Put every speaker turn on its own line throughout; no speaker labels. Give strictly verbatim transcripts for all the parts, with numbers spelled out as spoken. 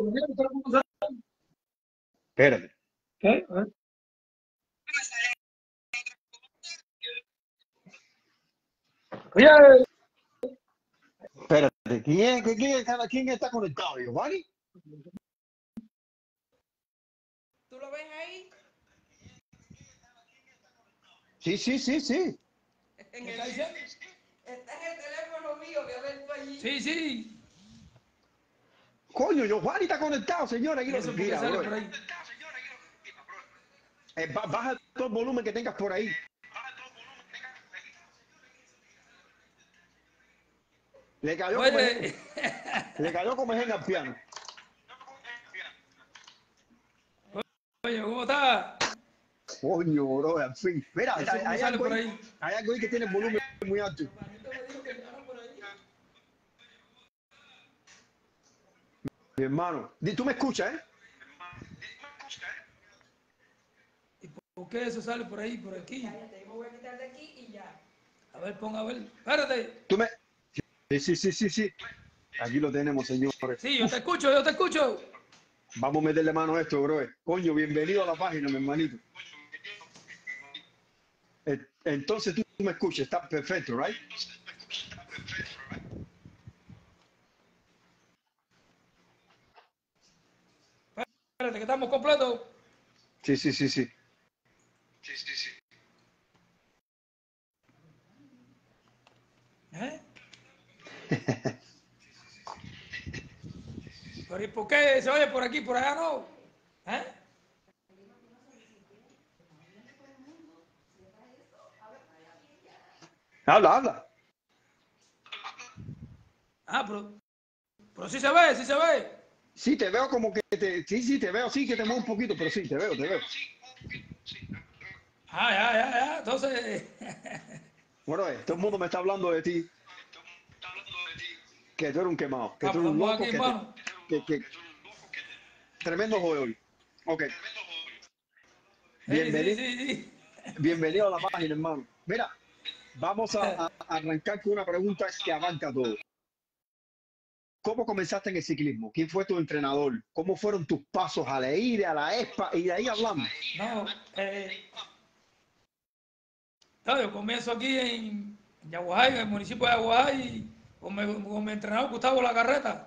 Espérate.
¿Qué? A ver. Oye,
Espérate. ¿Quién, quién, quién está, quién está conectado? ¿Giovanni?
¿Tú lo ves ahí?
Sí, sí, sí, sí.
En el, está en el teléfono mío, que a ver tú allí.
sí, sí.
Coño, Giovanni está conectado, señora. Aquí lo
Eso porque
mira,
sale
bro.
por ahí.
Eh, ba- baja todo el volumen que tengas por ahí. Le cayó como
Oye,
ejemplo. Le cayó como ejemplo al piano.
oye, ¿cómo está?
Coño, bro, al fin. Mira,
Eso
hay,
como
hay
sale
algo
por
ahí,
ahí.
hay algo ahí que tiene el volumen muy alto. Mi hermano, di- tú me escuchas, ¿eh?
¿Y por qué eso sale por ahí, por aquí?
Cállate, yo me voy a quitar de aquí y ya.
A ver, pon a ver. Espérate.
Tú me... Sí, sí, sí, sí, sí. Aquí lo tenemos, señores.
Sí, yo te escucho, yo te escucho.
Vamos a meterle mano a esto, bro. Coño, bienvenido a la página, mi hermanito. Eh, Entonces tú, tú me escuchas, está perfecto, ¿right?
Espérate, que estamos completos.
Sí, sí, sí, sí.
¿Eh? Pero ¿y por qué se oye por aquí, por allá no? ¿Eh?
Habla, habla.
Ah, pero, pero sí se ve, sí se ve.
Sí, te veo como que te... Sí, sí, te veo, sí, que te muevo un poquito, pero sí, te veo, te veo.
Ah, ya, ya, ya. Entonces,
Bueno, eh, todo el mundo me está hablando de ti, que tú eres un quemado, que
ah,
tú
pues
eres un
estamos
loco,
aquí,
que te...
hermano.
Que, que... Tremendo juego hoy. Ok,
Sí, sí,
bienvenido,
sí, sí.
bienvenido a la página, hermano. Mira, vamos a, a arrancar con una pregunta que abarca todo. ¿Cómo comenzaste en el ciclismo? ¿Quién fue tu entrenador? ¿Cómo fueron tus pasos a la I R E, a la ESPA? Y de ahí hablamos.
No, eh, no, yo comienzo aquí en Yaguajay, en el municipio de Yaguajay, con mi, con mi entrenador Gustavo Lacarreta.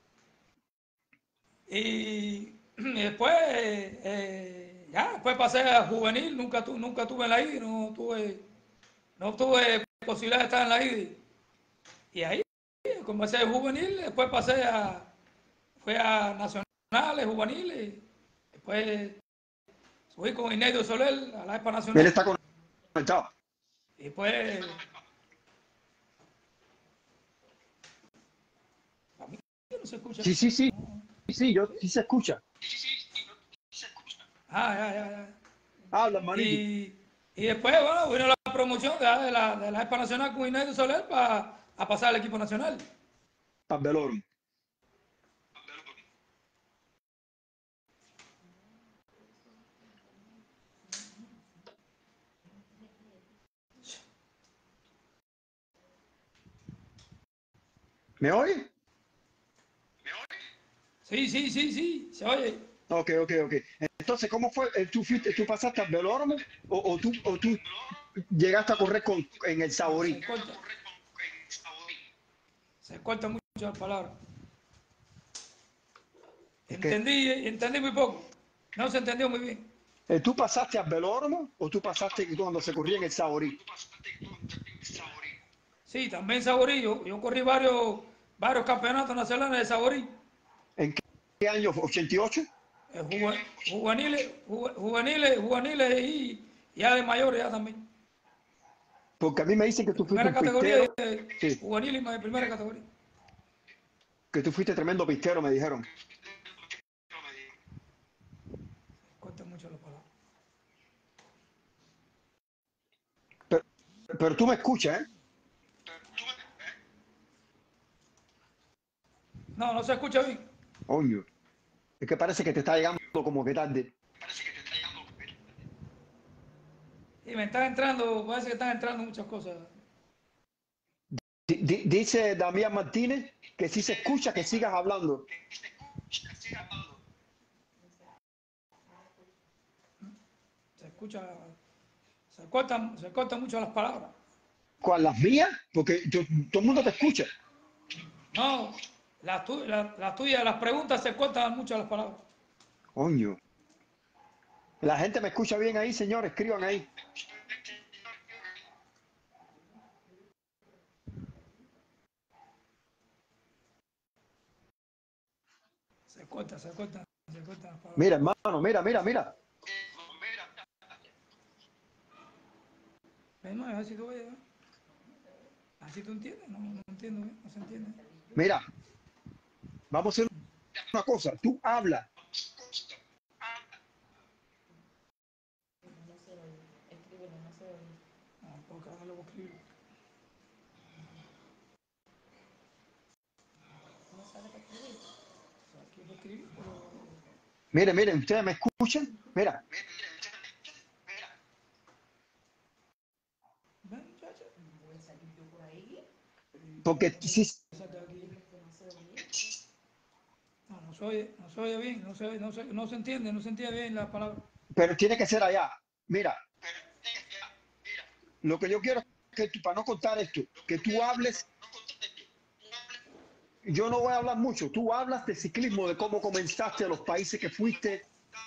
Y, y después, eh, eh, ya, después pasé a juvenil, nunca, tu, nunca tuve en la I D I, no tuve, no tuve posibilidad de estar en la I D I. Y ahí comencé de juvenil, después pasé a, fui a nacionales, juveniles, después subí con Inedio Soler a la ESPA
Él
Nacional.
está conectado.
Y después, a mí no se escucha.
Sí, sí, sí. Sí, yo sí se escucha.
Ah, ya, ya, ya.
Habla, hermanito.
Y, y después, bueno, vino la promoción de, de la, de la ESPA Nacional con Inedio Soler para a pasar al equipo nacional.
Pambelorum. ¿Me oye?
Sí, sí, sí, sí, se oye.
Ok, ok, ok. Entonces, ¿cómo fue? Eh, ¿Tú, fuiste, tú pasaste al velódromo o, o, tú, o tú llegaste a correr con, en el
No,
Saborí?
se corta, se corta mucho la palabra.
Es que,
Entendí, entendí muy poco. No se entendió muy bien.
eh, ¿tú pasaste al velódromo o tú pasaste cuando se corría en el Saborí?
Sí, también Saborí. Yo, yo corrí varios, varios campeonatos nacionales de Saborí.
¿En qué año? ¿ochenta y ocho?
Eh, juve- juveniles, juve- juveniles, juveniles y ya de mayores ya también.
Porque a mí me dicen que
De
tú fuiste
primera
un
categoría y
pistero.
de
Sí,
juvenil y de primera categoría.
que tú fuiste tremendo pistero, me dijeron.
Corta mucho la palabra.
Pero, pero tú me escuchas, ¿eh?
No, no se escucha bien.
Coño, es que parece que te está llegando como que tarde.
Y me están entrando, parece que están entrando muchas cosas.
Di- di- Dice Damián Martínez que si se escucha que sigas hablando.
escucha, se cortan, se cortan mucho las palabras.
¿Con las mías? Porque yo- todo el mundo te escucha.
No, las, tu, la- las tuyas, las preguntas se cortan mucho las palabras.
Coño. La gente me escucha bien ahí, señor. Escriban ahí.
Se cortan, se cortan, se cortan las palabras.
Mira, hermano, mira, mira, mira.
Ven, no, a ver si tú oyes, ¿no? Así tú entiendes, no, no entiendo bien, no se entiende.
Mira. Vamos a hacer una cosa. Tú hablas.
No se oye. Escríbelo, no se oye.
No, porque ahora lo voy a escribir.
No sabe qué escribir.
O sea, aquí lo escribí, pero
Miren, miren, ustedes me escuchan. Mira.
ven, muchacha.
Voy a salir yo por ahí.
Porque si,
Esa de aquí.
Dile que no se oye.
No, no se oye, no se oye bien, no se, oye- no se, no se entiende, no se entiende bien la palabra.
pero tiene que ser allá. Mira. Lo que yo quiero es que tú, para no contar esto, que tú hables. Yo no voy a hablar mucho. Tú hablas de ciclismo, de cómo comenzaste, a los países que fuiste.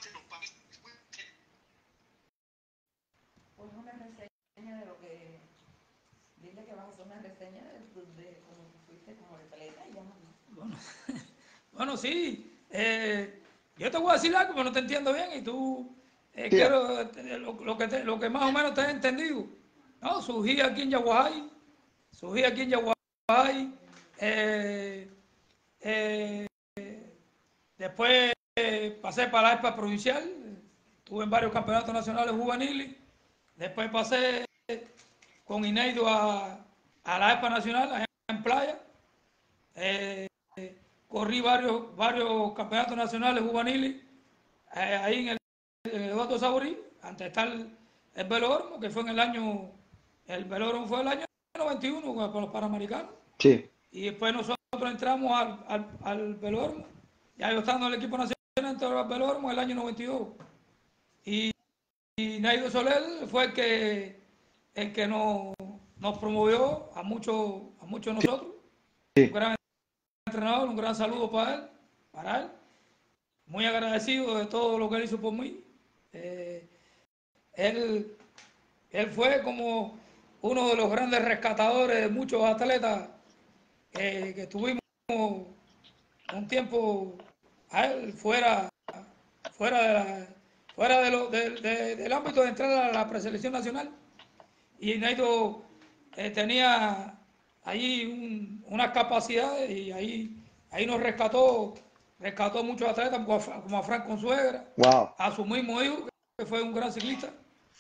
Pues una reseña de lo que. Dile que vas a hacer una reseña de, de cómo tú fuiste como atleta y ya.
Bueno, bueno sí, eh, yo te voy a decir algo, pero no te entiendo bien y tú eh,
Tira.
quiero eh, lo, lo que te- lo que más o menos te he entendido. No, surgí aquí en Yaguajay, surgí aquí en Yaguajay, eh, eh, después eh, pasé para la ESPA provincial, eh, estuve en varios campeonatos nacionales juveniles, después pasé con Ineido a, a la ESPA nacional allá en Playa. Eh, corrí varios, varios campeonatos nacionales juveniles eh, ahí en el, en el Eduardo Saborí, antes de estar el, el velódromo, que fue en el año, el velódromo fue el año noventa y uno para los Panamericanos,
Sí.
y después nosotros entramos al, al, al velódromo, ya yo estando en el equipo nacional, entró al velódromo en el año noventa y dos, y, y Naido Soler fue el que, el que nos, nos promovió a muchos a muchos de nosotros, un gran entrenador, un gran saludo para él, para él, muy agradecido de todo lo que él hizo por mí. Eh, él, él fue como uno de los grandes rescatadores de muchos atletas eh, que estuvimos un tiempo a él fuera, fuera, de la, fuera de lo, de, de, del ámbito de entrar a la preselección nacional. Y Naido eh, tenía allí un, unas capacidades y ahí, ahí nos rescató, rescató muchos atletas como a, como a Frank Consuegra,
Wow.
a su mismo hijo, que fue un gran ciclista,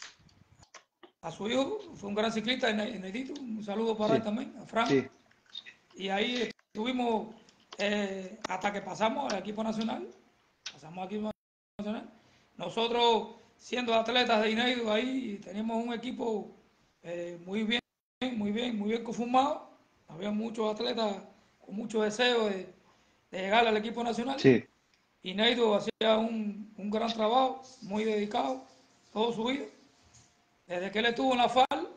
a su hijo, fue un gran ciclista, Neidito, un saludo para
Sí.
él también, a Frank.
Sí.
Y ahí estuvimos eh, hasta que pasamos al equipo nacional, pasamos al equipo nacional. Nosotros, siendo atletas de Ineido, ahí teníamos un equipo eh, muy bien, muy bien, muy bien conformado. Había muchos atletas con mucho deseo de, de llegar al equipo nacional.
Sí.
Ineido hacía un, un gran trabajo, muy dedicado, todo su vida. Desde que él estuvo en la F A R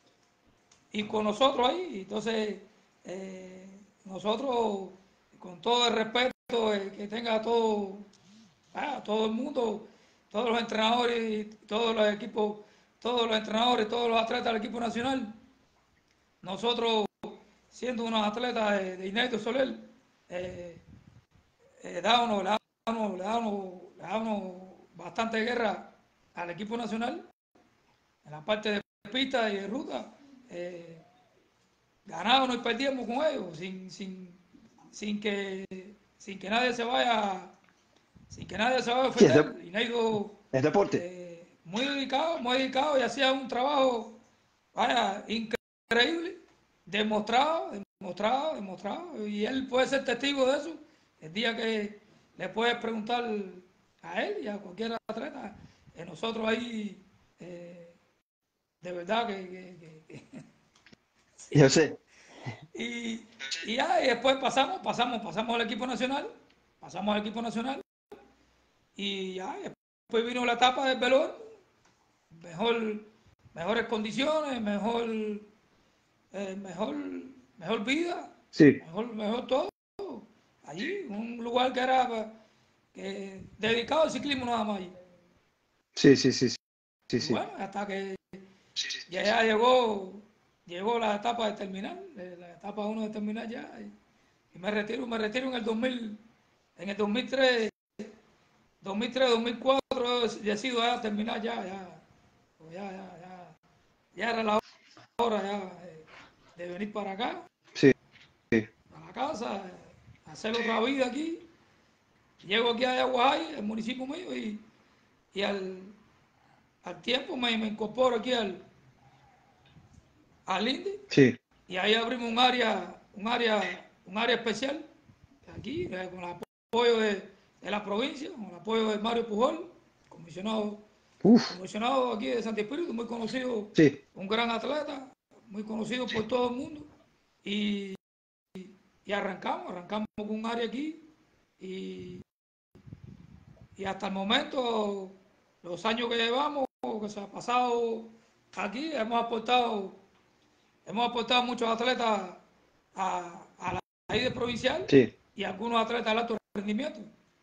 y con nosotros ahí, entonces eh, nosotros, con todo el respeto eh, que tenga todo, ah, todo el mundo, todos los entrenadores y todos los equipos, todos los entrenadores, todos los atletas del equipo nacional, nosotros siendo unos atletas de, de Inédito Soler, eh, eh, dábamos, le dábamos, le dábamos, le dábamos bastante guerra al equipo nacional en la parte de pista y de ruta. Eh, ganábamos y perdíamos con ellos sin, sin, sin, que, sin que nadie se vaya sin que nadie se vaya a
Sí, es, de-
ofender. Ineido
es deporte.
eh, muy dedicado, muy dedicado y hacía un trabajo vaya, increíble, demostrado, demostrado, demostrado, y él puede ser testigo de eso. El día que le puedes preguntar a él y a cualquier atleta, eh, nosotros ahí, eh, de verdad que, que- que- que-
Yo
sí.
sé.
Y, y ya, y después pasamos, pasamos, pasamos al equipo nacional, pasamos al equipo nacional, y ya, después vino la etapa del velódromo, mejor, mejores condiciones, mejor, eh, mejor, mejor vida,
Sí,
mejor, mejor todo. Allí, un lugar que era que, dedicado al ciclismo nada más. Allí.
sí, sí, sí, sí,
Y
sí.
bueno, hasta que ya, ya llegó, llegó la etapa de terminar, eh, la etapa uno de terminar ya. Y, y me retiro, me retiro en el dos mil, en el dos mil tres, dos mil tres, dos mil cuatro, decido ya terminar ya, ya, pues ya, ya, ya, ya era la hora ya eh, de venir para acá,
Sí, sí,
a la casa, eh, hacer otra vida aquí. Llego aquí a Yaguajay, el municipio mío, y, y al, al tiempo me, me incorporo aquí al, al I N D I,
sí.
y ahí abrimos un área, un área, un área especial, aquí, eh, con el apoyo de, de la provincia, con el apoyo de Mario Pujol, comisionado,
Uf,
comisionado aquí de Santi Espíritu, muy conocido,
sí,
un gran atleta, muy conocido por todo el mundo, y, y arrancamos, arrancamos con un área aquí, y, y hasta el momento, los años que llevamos, que se ha pasado aquí, hemos aportado, hemos aportado muchos atletas a, a la I D E provincial
sí.
y algunos atletas al alto rendimiento.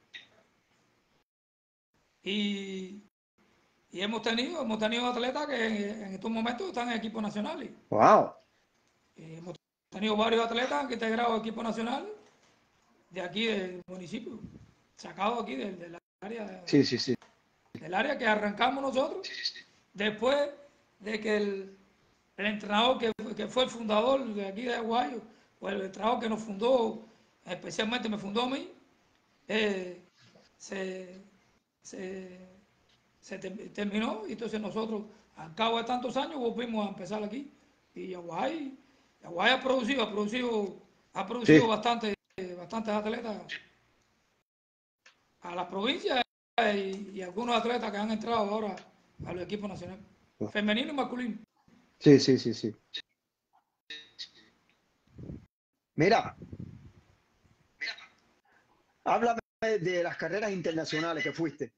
Y, y hemos tenido, hemos tenido atletas que en, en estos momentos están en equipos nacionales.
Wow.
Y hemos tenido varios atletas que integrado a equipos nacionales de aquí del municipio, sacados aquí del, del área
Sí, sí, sí.
del área que arrancamos nosotros, después de que el, el entrenador que, que fue el fundador de aquí de Aguayo, o el entrenador que nos fundó, especialmente me fundó a mí, eh, se, se, se ter- terminó, y entonces nosotros, al cabo de tantos años, volvimos a empezar aquí. Y Aguay, Aguay ha producido, ha producido, ha producido
Sí.
bastante, bastantes atletas a la provincia y, y algunos atletas que han entrado ahora a los equipos nacionales, femenino y masculino.
Sí, sí, sí, sí. Mira, háblame de las carreras internacionales que fuiste.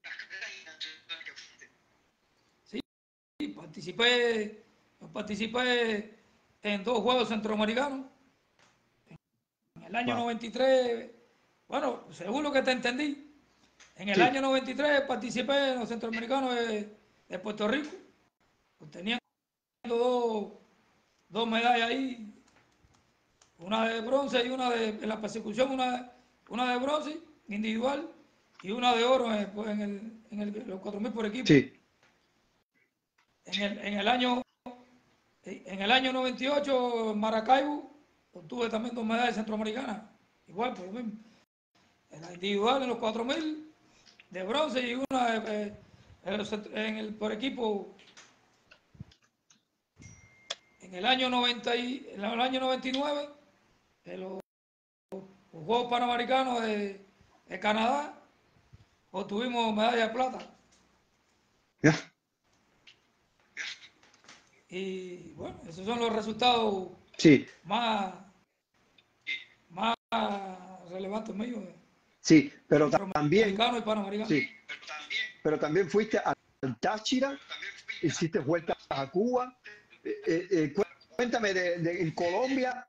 Sí, participé, participé en dos Juegos Centroamericanos. En el año
Wow.
noventa y tres, bueno, según lo que te entendí, en el
Sí,
año noventa y tres participé en los Centroamericanos de, de Puerto Rico, obteniendo dos, dos medallas ahí, una de bronce y una de, en la persecución, una, una de bronce individual y una de oro en, pues, en, el, en el, los cuatro mil por equipo.
sí.
En el, en el año en el año noventa y ocho en Maracaibo obtuve también dos medallas centroamericanas, igual por lo mismo. En la individual en los cuatro mil de bronce y una de, eh, en el por equipo en el año noventa y, en el año noventa y nueve en los, los Juegos Panamericanos de, de Canadá obtuvimos medalla de plata.
Ya.
Y bueno, esos son los resultados
Sí,
más, más relevantes míos,
sí, pero también,
centroamericanos y panamericanos.
sí, pero también fuiste a Táchira, hiciste vueltas a Cuba. Eh, eh, eh, cuéntame de, de- en Colombia.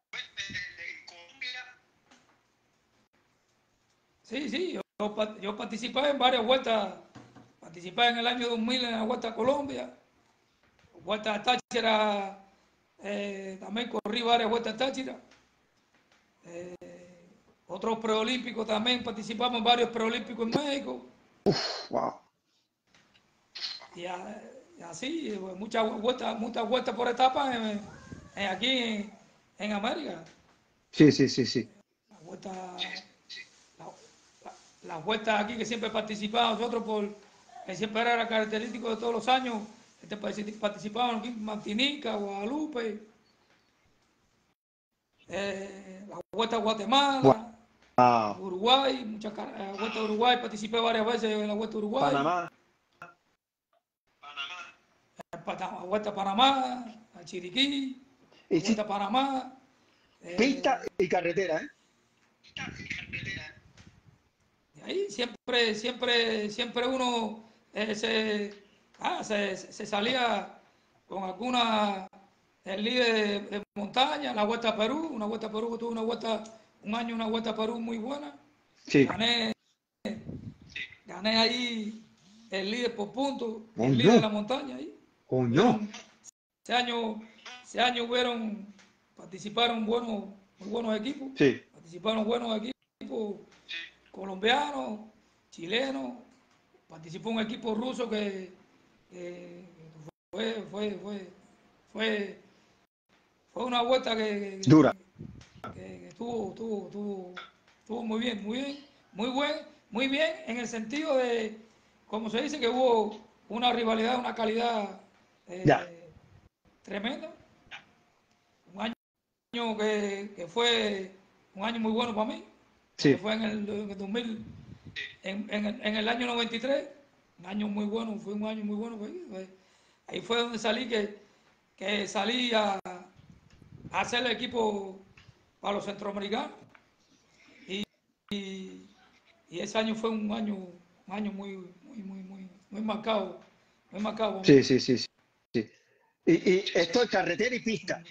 Sí, sí, yo, yo participé en varias vueltas. Participé en el año dos mil en la Vuelta a Colombia, Vuelta a Táchira, eh, también corrí varias vueltas a Táchira. Eh, otros preolímpicos también, participamos en varios preolímpicos en México.
Wow.
Y, a, y así, pues, muchas vueltas, muchas vueltas por etapas en, en aquí en, en América.
Sí, sí, sí, sí.
La vuelta, la, la, las vueltas aquí que siempre participamos nosotros, por, que siempre era característico de todos los años, este, participábamos aquí en Martinica, Guadalupe, eh, la vuelta a Guatemala,
Wow.
Uruguay, muchas eh, vueltas a Uruguay, participé varias veces en la vuelta a Uruguay,
Panamá.
la vuelta a Panamá, a Chiriquí, la vuelta
Hiciste
a Panamá.
pista
Eh,
y carretera, ¿eh?
de ahí siempre, siempre, siempre uno eh, se, ah, se, se salía con alguna el líder de, de montaña, la Vuelta a Perú, una Vuelta a Perú, tuve una vuelta, un año una Vuelta a Perú muy buena.
Sí.
Gané, gané ahí el líder por puntos y el
Coño,
líder de la montaña ahí.
coño.
Hubieron, ese año, ese año hubieron, participaron buenos, muy buenos equipos,
Sí,
participaron buenos equipos colombianos, chilenos, participó un equipo ruso que, que fue, fue, fue, fue, fue una vuelta que,
dura.
que, que estuvo, estuvo, estuvo, estuvo muy bien, muy bien, muy buen, muy bien en el sentido de, como se dice, que hubo una rivalidad, una calidad
Ya,
eh, tremenda. Un año que, que fue un año muy bueno para mí, porque
sí.
fue en el, en el dos mil, en, en, el, en el año noventa y tres, un año muy bueno, fue un año muy bueno. Fue, ahí fue donde salí, que, que salí a, a hacer el equipo para los centroamericanos. Y, y, y ese año fue un año, un año muy, muy, muy, muy, muy marcado, muy marcado para mí.
Sí, sí, sí, sí. sí. Y, y esto es carretera y pista.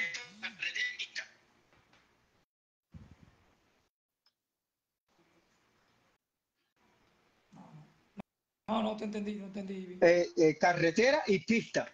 No, no te entendí, no entendí.
Eh, eh, carretera y pista.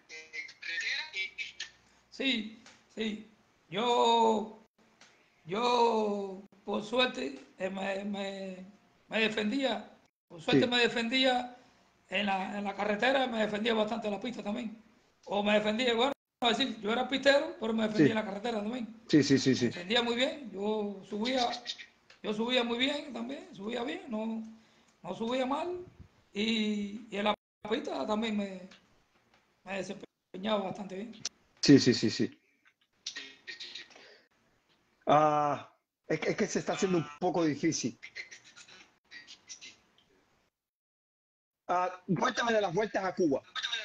Sí, sí. Yo, yo por suerte, eh, me, me, me defendía, por suerte
Sí,
me defendía en la, en la carretera, me defendía bastante en la pista también. O me defendía, bueno, es decir, yo era pistero, pero me defendía
sí,
en la carretera también.
sí, sí, sí,
Me
sí.
defendía muy bien, yo subía, yo subía muy bien también, subía bien, no, no subía mal. Y, y en la pista también me, me desempeñaba bastante bien.
Sí, sí, sí, sí. Ah, es, que- es que se está haciendo un poco difícil. Ah, cuéntame de las vueltas a Cuba.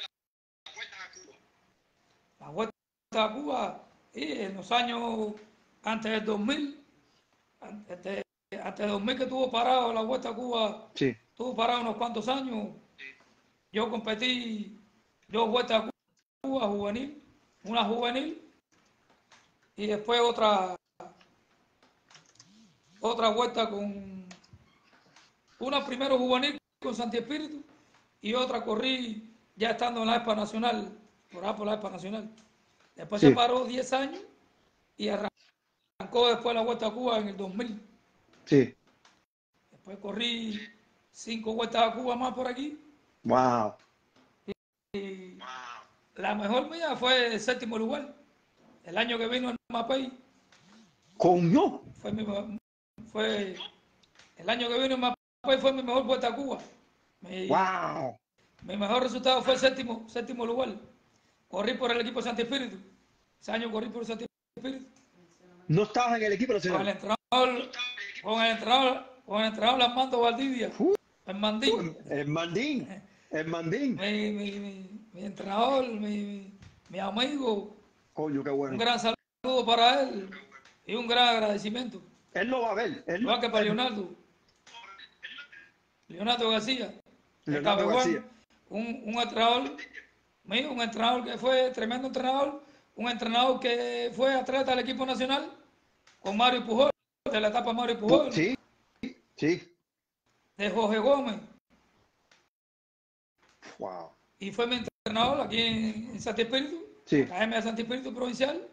La vuelta a Cuba, y en los años antes del dos mil, antes, de, antes del dos mil que estuvo parado la vuelta a Cuba,
Sí,
estuvo parado unos cuantos años. Yo competí dos vueltas a Cuba juvenil, una juvenil y después otra, otra vuelta con una primero juvenil con Santi Espíritu y otra corrí ya estando en la ESPA Nacional, por ahí por la ESPA Nacional. Después se
sí,
paró diez años y arrancó después la vuelta a Cuba en el dos mil.
sí.
Después corrí cinco vueltas a Cuba más por aquí.
Wow.
Y la mejor mía fue el séptimo lugar. El año que vino el Mapei
Coño.
fue, mi, fue el año que vino el Mapei fue mi mejor vuelta a Cuba. Mi,
Wow.
mi mejor resultado fue el séptimo, séptimo lugar. Corrí por el equipo Santi Espíritu. Ese año corrí por el Santi Espíritu.
No estabas en el equipo
Con el
nacional.
entrenador, con el entrenador, con el entrenador Armando Valdivia,
Uh,
el Mandín.
el mandín. El mandín.
Mi, mi, mi, mi entrenador, mi, mi, mi amigo,
Coño, qué
un
bueno.
gran saludo para él y un gran agradecimiento.
Él lo va a ver. Él lo
Igual que
va a
para
ver.
Leonardo, Leonardo García, el
Leonardo García.
Cabeguán, un, un entrenador mío, un entrenador que fue tremendo entrenador, un entrenador que fue atleta del equipo nacional con Mario Pujol, de la etapa Mario
Pu-
Pujol,
Sí, sí.
de Jorge Gómez,
Wow.
y fue mi entrenador aquí en, en Santi Espíritu, la
Sí,
Academia de Santi Espíritu Provincial.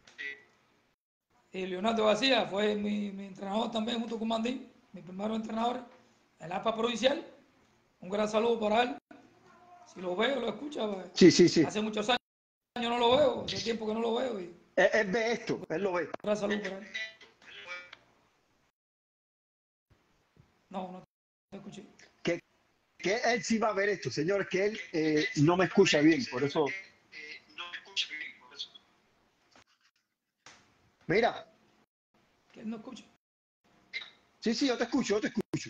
Y Leonardo García fue mi, mi entrenador también, junto con Mandín, mi primer entrenador en la A P A provincial. Un gran saludo para él. Si lo veo, lo escucha, pues,
sí, sí, sí.
hace muchos años no lo veo, hace tiempo que no lo veo. Y
Él, él ve esto. Él lo ve.
un gran saludo para él. No, no te escuché.
Que, que él sí va a ver esto, señores, que él eh, no me escucha bien. Por eso. Mira.
Que él no escucha.
Sí, sí, yo te escucho, yo te escucho.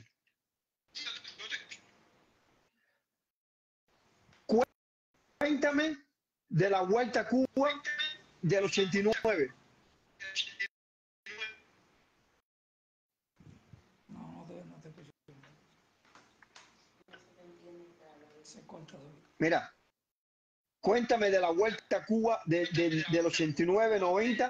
Cuéntame de la Vuelta a Cuba del ochenta y nueve.
No, no te, no te escucho. Se corta.
Mira, cuéntame de la Vuelta a Cuba de, de, del ochenta y nueve noventa.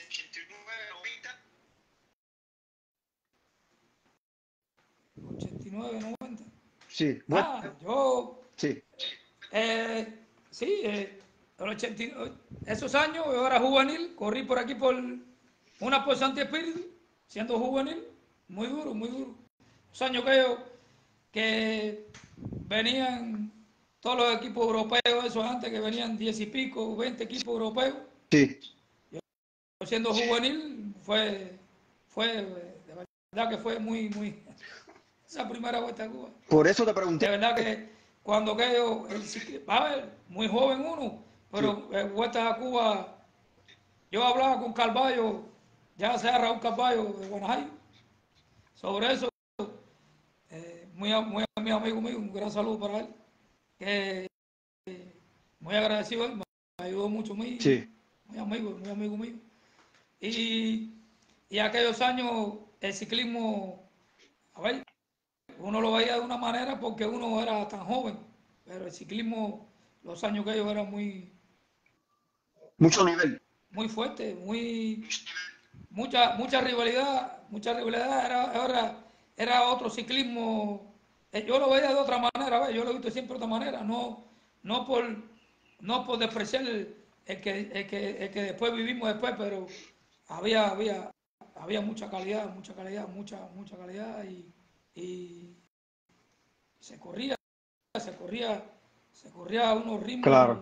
ochenta y nueve noventa.
Sí,
Ah,
bueno,
yo,
sí,
eh, sí, eh, el ochenta y nueve, esos años yo era juvenil, corrí por aquí por una por Santi Espíritu, siendo juvenil, muy duro, muy duro. Los años que yo, que venían todos los equipos europeos, esos antes que venían diez y pico, veinte equipos europeos,
sí,
siendo juvenil, fue, fue, de verdad que fue muy, muy, esa primera vuelta a Cuba.
por eso te
De
pregunté.
verdad que cuando quedo, a ver, muy joven uno,
Sí,
pero eh, vueltas a Cuba, yo hablaba con Carballo, ya sea Raúl Carballo de Guanajuato, sobre eso, eh, muy, muy mi amigo mío, un gran saludo para él, que muy agradecido, él, me ayudó mucho a mí,
sí,
muy amigo, muy amigo mío. Y, y aquellos años el ciclismo, a ver, uno lo veía de una manera porque uno era tan joven, pero el ciclismo, los años que ellos eran muy,
mucho nivel.
muy fuerte, muy, mucha, mucha rivalidad, mucha rivalidad, era, era, era otro ciclismo. Eh, yo lo veía de otra manera, ¿ves? Yo lo he visto siempre de otra manera, no, no por, no por despreciar el, el que, el, que, el que después vivimos después, pero había, había, había mucha calidad, mucha calidad, mucha, mucha calidad y, y se corría, se corría, se corría a unos
Claro,
ritmos.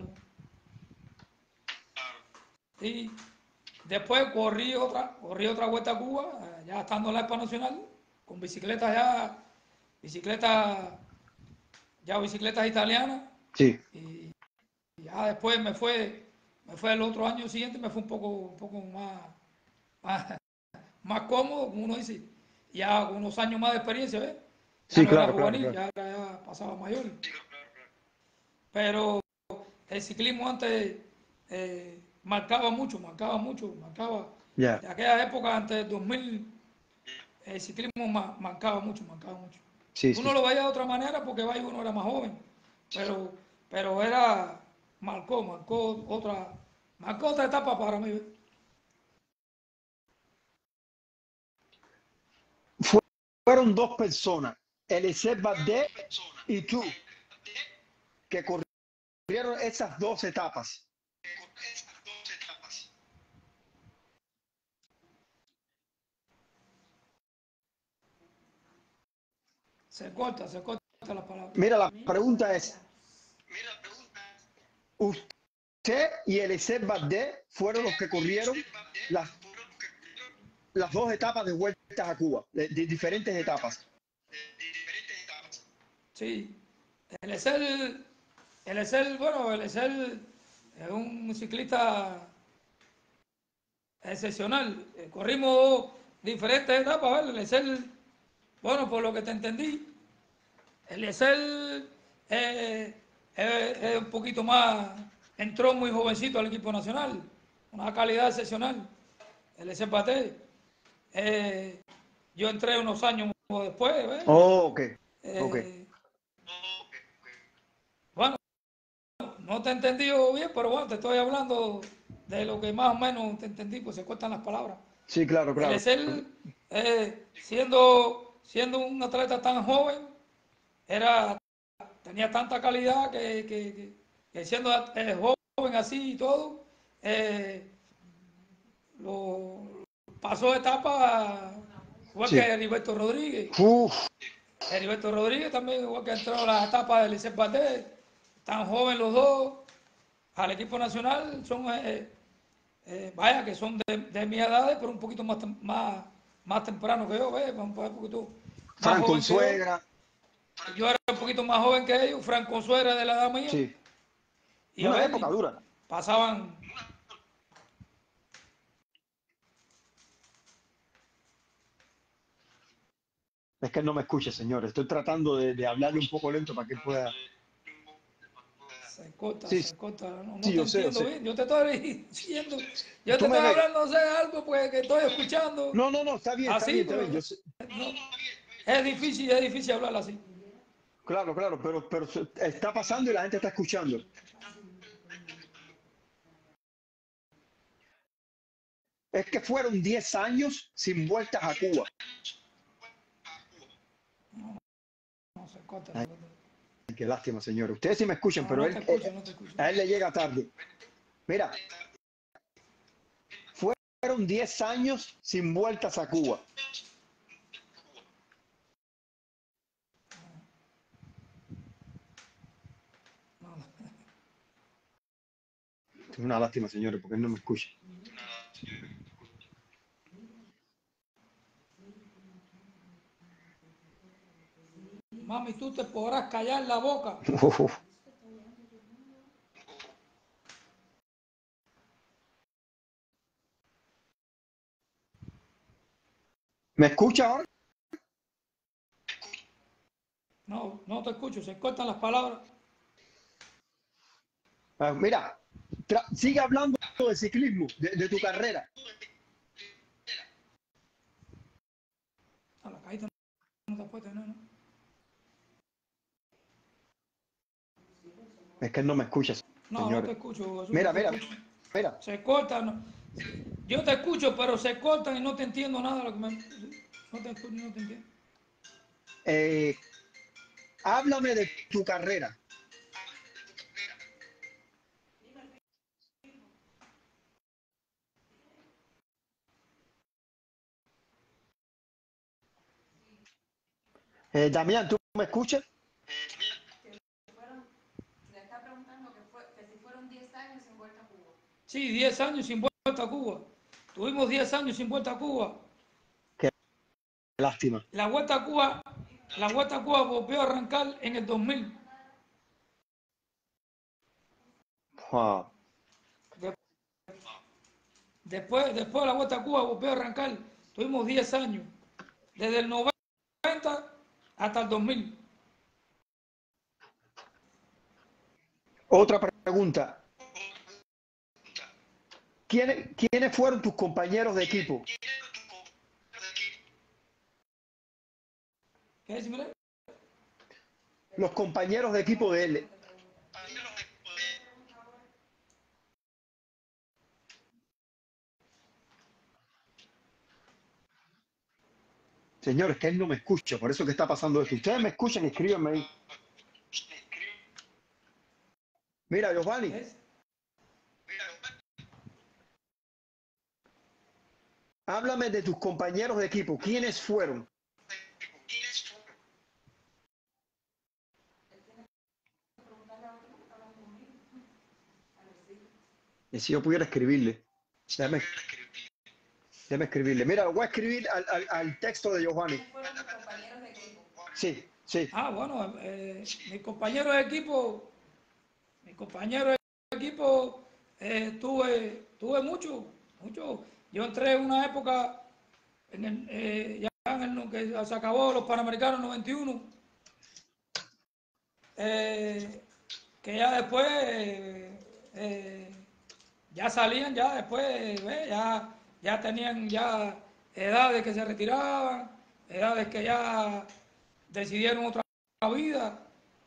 Y después corrí otra, corrí otra vuelta a Cuba, eh, ya estando en la Expo Nacional, con bicicletas ya, bicicletas, ya bicicletas italianas,
sí,
y ya después me fue, me fue el otro año siguiente, me fue un poco, un poco más, más, más cómodo, como uno dice, ya con unos años más de experiencia, ¿ves? Ya
sí,
no era
claro, claro,
juvenil,
claro.
ya, era, ya pasaba mayor. Pero el ciclismo antes eh, marcaba mucho, marcaba mucho, marcaba.
Ya,
De aquella época, antes del dos mil, el ciclismo ma- marcaba mucho, marcaba mucho.
sí, sí,
Uno
sí.
lo veía de otra manera porque vaya, uno era más joven, pero, pero era, marcó, marcó otra, marcó otra etapa para mí.
Fueron dos personas, Eliseo Bardet y tú, que corrieron esas dos etapas.
Se corta, se corta la palabra.
Mira, la
Mira,
pregunta
bueno,
es,
ya.
¿usted y Eliseo Bardet fueron los que corrieron las, las dos etapas de vueltas a Cuba, de, de diferentes etapas?
Sí, el Excel, el Excel, bueno, el Excel es un ciclista excepcional. Eh, corrimos diferentes etapas, ¿vale? El Excel, bueno, por lo que te entendí, el Excel eh, es, es un poquito más, entró muy jovencito al equipo nacional, una calidad excepcional. El Excel Bate. Eh, yo entré unos años después, ¿ves? Y,
Oh, ok, ok.
eh, bueno, no te he entendido bien, pero bueno, te estoy hablando de lo que más o menos te entendí, pues se cortan las palabras.
Sí, claro,
El
claro.
Excel, eh, siendo, siendo un atleta tan joven, era, tenía tanta calidad que, que, que, que siendo eh, joven así y todo, eh, lo, pasó etapa igual que
Sí.
Heriberto Rodríguez.
Uf,
Heriberto Rodríguez también, igual que entró a las etapas del Liceo Baté, tan joven los dos, al equipo nacional, son, eh, eh, vaya, que son de, de mi edad, pero un poquito más, más, más temprano que yo, ¿ves? Un poquito más
Fran
joven que yo.
Consuegra,
Yo era un poquito más joven que ellos, Franco Consuera de la edad mía,
sí.
y a
Una
ver,
época dura.
pasaban.
Es que él no me escucha, señor. Estoy tratando de, de hablarle un poco lento para que pueda.
Se corta,
Sí,
se corta, no, no
sí,
te
yo sé, yo
entiendo
sé.
bien. Yo te estoy diciendo, yo te
Tú me
estoy
ves.
hablando de algo pues, que estoy escuchando
No, no, no, está bien, está bien,
así,
está bien.
pero
Yo sé.
no, es difícil, es difícil hablar así.
Claro, claro, pero, pero se- está pasando y la gente está escuchando. Es que fueron diez años sin vueltas a Cuba.
No se corta.
Ay, qué lástima, señor. Ustedes sí me escuchan,
No,
pero
no
él,
te
él-
escucho, no te escucho.
a él le llega tarde. Mira, fueron diez años sin vueltas a Cuba.
No, no.
Es una lástima, señores, porque él no me escucha.
Mami, tú te podrás callar la boca.
Uf. ¿Me escucha ahora?
No, no te escucho, se cortan las palabras.
Ah, mira, tra- sigue hablando de ciclismo, de, de tu carrera.
A la cajita no te puedes tener, ¿no?
Es que él no me escucha,
No, no te
señores.
escucho, Jesús,
Mira,
no te
mira,
escucho.
mira.
Se cortan. No. Yo te escucho, pero se cortan y no te entiendo nada de lo que me... No te escucho, no te entiendo.
Eh, háblame de tu carrera. Eh, Damián, ¿tú me escuchas?
Fueron, le está preguntando que, fue, que si fueron diez años sin vuelta a Cuba.
Sí, diez años sin vuelta a Cuba. Tuvimos diez años sin vuelta a Cuba.
Qué lástima.
La vuelta a Cuba, la vuelta a Cuba volvió a arrancar en el dos mil.
Wow.
De- Después, después de la vuelta a Cuba volvió a arrancar. Tuvimos diez años. Desde el noventa hasta el dos mil.
Otra pregunta. ¿Quiénes, quiénes fueron tus compañeros de equipo?
¿Qué es, Simile?
Los compañeros de equipo de él. Señores, que él no me escucha, por eso que está pasando esto. Ustedes me escuchan, escríbanme ahí. Mira, Giovanni,
¿Qué es?
háblame de tus compañeros de equipo. ¿Quiénes fueron? Y si yo pudiera escribirle. Déjame, déjame escribirle. Mira, voy a escribir al, al, al texto de Giovanni.
¿Quiénes fueron tus compañeros de equipo?
Sí, sí.
Ah, bueno, eh, mi compañero de equipo, mi compañero de equipo, eh, tuve, tuve mucho, mucho. Yo entré en una época, en el, eh, ya en el que se acabó los Panamericanos noventa y uno, eh, que ya después, eh, eh, ya salían, ya después, eh, ya, ya tenían ya edades que se retiraban, edades que ya decidieron otra vida.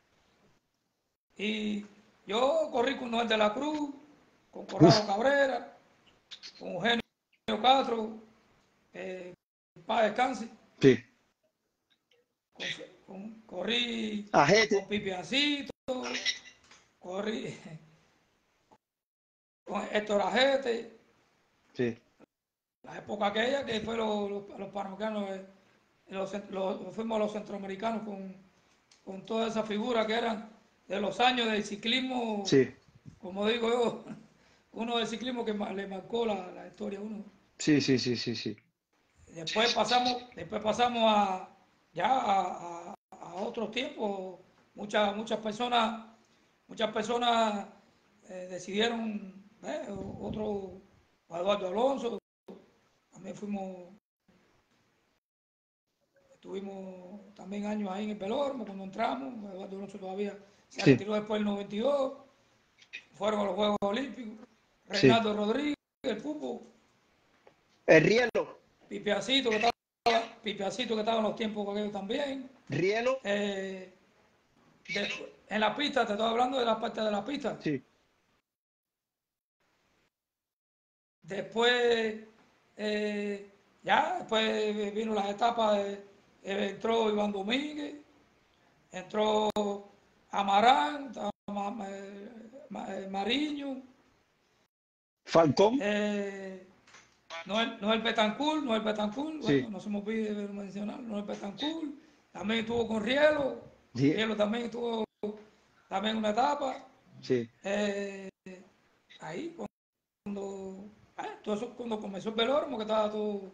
Y yo corrí con Noel de la Cruz, con
Uf,
Corrado Cabrera, con Eugenio Castro, eh, paz descanse,
sí.
con, con- corrí con
Ajete.
Pipiacito, corrí con Héctor Ajete,
Sí,
la época aquella que fue los, los, los panamericanos, eh, los, los- fuimos a los centroamericanos con, con toda esa figura que eran de los años del ciclismo,
sí,
como digo yo, uno del ciclismo que ma- le marcó la, la historia a uno.
sí, sí, sí, sí, sí.
Después pasamos, después pasamos a ya a, a- a otros tiempos. Muchas, muchas personas, muchas personas eh, decidieron, eh, otro, Eduardo Alonso, también fuimos, estuvimos también años ahí en el Pelormo cuando entramos. Eduardo Alonso todavía se
Sí,
retiró después del noventa y dos, fueron a los Juegos Olímpicos.
sí.
Reinaldo Rodríguez, el fútbol,
El Rielo.
Pipiacito que estaba, Pipiacito que estaba en los tiempos aquellos también.
Rielo.
Eh, de- en la pista, te estoy hablando de la parte de la pista.
Sí.
Después eh, ya, después vino las etapas, de, eh, entró Iván Domínguez, entró Amarán, Ma- Ma- Ma- eh, Mariño,
Falcón,
eh, Noel, Noel Betancourt, Noel Betancourt, bueno,
sí,
no se me olvide de mencionar, Noel Betancourt, también estuvo con Rielo,
sí,
Rielo también estuvo también una etapa,
sí,
eh, ahí cuando, ah, todo eso, cuando comenzó el velódromo, que estaba todo,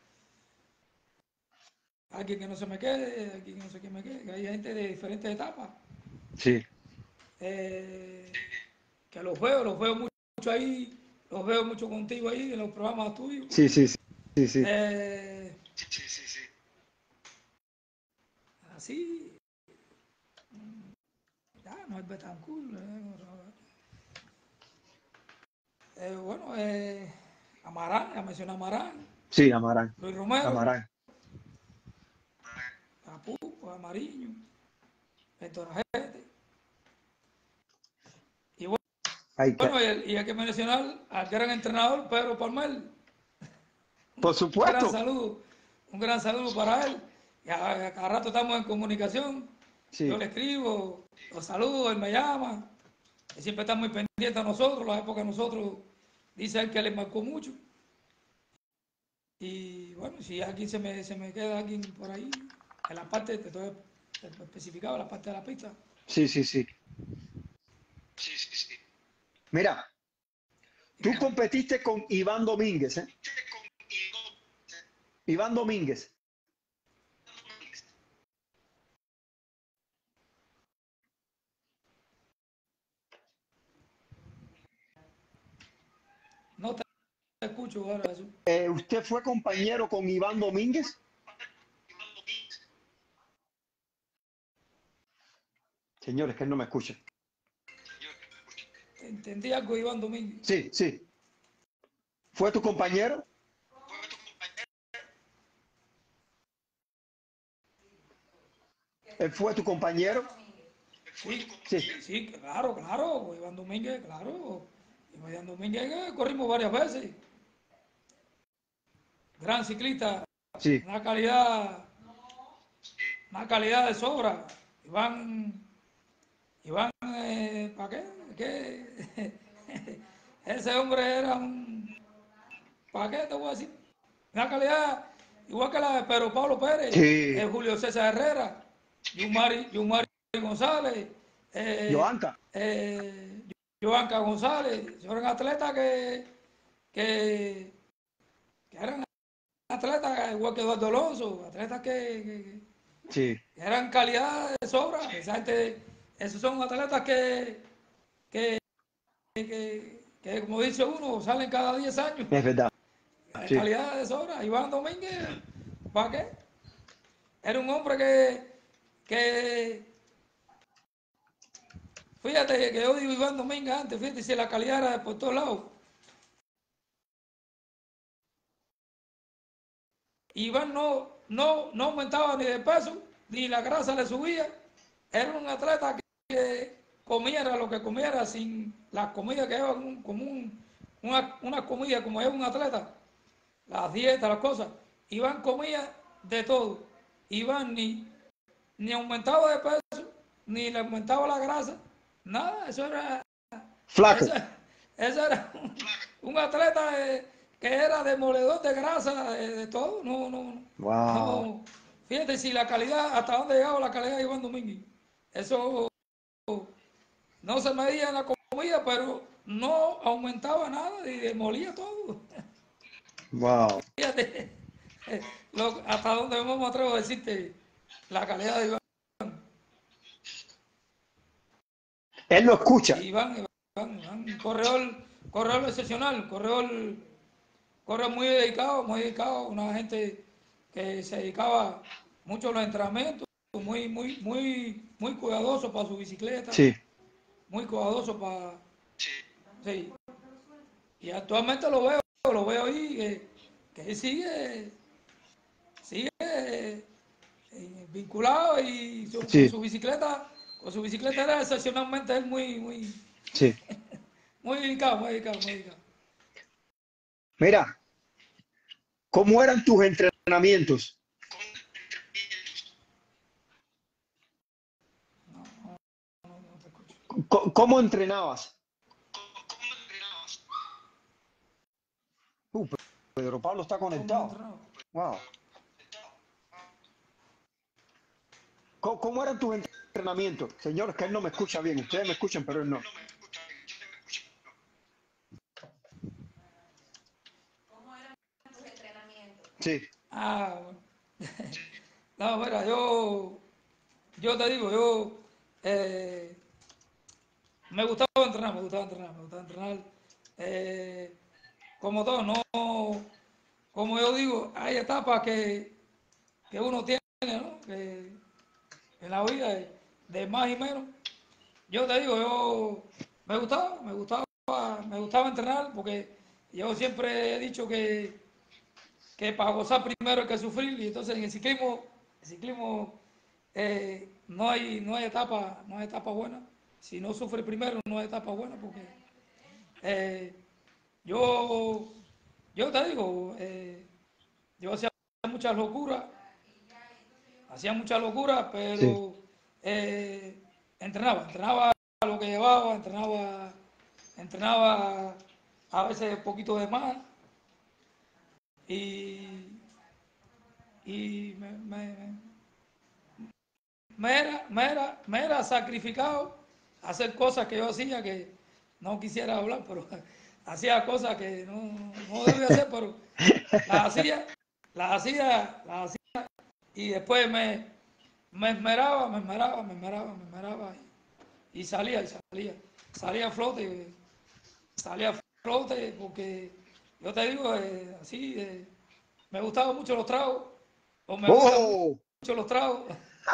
alguien que no se me quede, alguien que no sé qué me quede, que hay gente de diferentes etapas,
sí,
eh, que los veo, los veo mucho ahí, los veo mucho contigo ahí en los programas tuyos.
sí, sí, sí, sí, sí.
Eh, así, ya, no es Betancourt. Eh, eh, bueno, eh, Amarán, ya mencioné Amarán,
Sí, Amarán,
Luis Romero,
Amarán.
Capupo, Amariño, Héctor Ajete. Y bueno,
Hay que,
y, el, y hay que mencionar al gran entrenador Pedro Palmer.
por
Un gran
supuesto,
saludo, un gran saludo para él. Y a, a cada rato estamos en comunicación. Yo
sí,
le escribo, lo saludo, él me llama. Él siempre está muy pendiente a nosotros, la época de nosotros, dice él que le marcó mucho. Y bueno, si alguien se me, se me queda alguien por ahí, en la parte, te estoy especificado, la parte de la pista.
sí, sí, sí. Mira, tú
Dígame.
competiste con Iván Domínguez, ¿eh? Iván Domínguez.
No te escucho ahora, Jesús.
Eh, ¿usted fue compañero con Iván Domínguez? Señores, que él no me escucha.
Entendí algo de Iván Domínguez.
Sí, sí. ¿Fue tu compañero? ¿Él fue tu compañero?
Sí,
Sí.
sí, sí, claro, claro, Iván Domínguez, claro. Iván Domínguez eh, corrimos varias veces. Gran ciclista,
Sí.
una calidad, una calidad de sobra. Iván, Iván, eh, ¿para qué? ¿Qué? Ese hombre era un, ¿para qué te voy a decir? Una calidad igual que la de Pedro Pablo Pérez,
Sí.
eh, Julio César Herrera, Yumari, Yumari González, eh,
Joanca.
eh, Joanca González, eran atletas que, que, que eran atletas igual que Eduardo Alonso, atletas que, que,
Sí.
que eran calidad de sobra. Esa gente, esos son atletas que, que, que, que, como dice uno, salen cada diez años.
Es verdad. Sí.
Calidad de sobra. Iván Domínguez, ¿para qué? Era un hombre que, que fíjate que yo digo Iván Domínguez antes, fíjate si la calidad era de por todos lados. Iván no, no, no aumentaba ni de peso, ni la grasa le subía. Era un atleta que comiera lo que comiera sin la comida que lleva un, como un, una, una comida como es un atleta, las dietas, las cosas. Iván comía de todo. Iván ni, ni aumentaba de peso, ni le aumentaba la grasa, nada, eso era, eso,
Flaco.
eso era un, un atleta de, que era demoledor de grasa, de, de todo, no, no,
Wow.
no, fíjate si la calidad, hasta dónde llegaba la calidad de Iván Domínguez, eso no se medía en la comida, pero no aumentaba nada y demolía todo,
Wow.
fíjate, lo, hasta dónde me atrevo a decirte la calidad de Iván.
Él lo escucha.
Iván, Iván, Iván, corredor, corredor excepcional, corredor, corredor muy dedicado, muy dedicado, una gente que se dedicaba mucho a los entrenamientos, muy, muy, muy, muy cuidadoso para su bicicleta,
Sí.
muy cuidadoso para, sí. Y actualmente lo veo, lo veo ahí, que, que él sigue, sigue eh, vinculado y su- con
Sí.
su bicicleta, con su bicicleta era excepcionalmente él muy, muy,
Sí.
muy dedicado, muy dedicado, muy dedicado.
Mira, ¿Cómo eran tus entrenamientos?
No, no, no, no te escucho.
Co- ¿Cómo entrenabas? Uh, Pedro Pablo está
¿Cómo yo
conectado.
entrenaba?
Wow. ¿Cómo, cómo eran tus entrenamientos? Señores, que él no me escucha bien. Ustedes me escuchan, pero él no.
¿Cómo eran tus entrenamientos?
Sí,
Ah, bueno. No, mira, yo, yo te digo, yo eh, me gustaba entrenar, me gustaba entrenar, me gustaba entrenar. Eh, como todo, no, como yo digo, hay etapas que, que uno tiene, ¿no? Que en la vida de, de más y menos. Yo te digo, yo me gustaba, me gustaba, me gustaba entrenar porque yo siempre he dicho que, que para gozar primero hay que sufrir y entonces en el ciclismo, el ciclismo eh, no hay, no hay etapa, no hay etapa buena. Si no sufre primero, no hay etapa buena porque eh, yo, yo te digo, eh, yo hacía muchas locuras, hacía muchas locuras,
sí.
pero eh, entrenaba, entrenaba lo que llevaba, entrenaba, entrenaba a veces un poquito de más y, y me, me- me era, me, era, me era sacrificado hacer cosas que yo hacía que no quisiera hablar, pero hacía cosas que no, no debía hacer, pero las hacía, las hacía, las hacía y después me, me esmeraba, me esmeraba, me esmeraba, me esmeraba y, y salía, y salía, salía a flote, salía a flote porque yo te digo, eh, así, eh, me gustaban mucho los tragos, o me gustan
¡Oh!
mucho los tragos.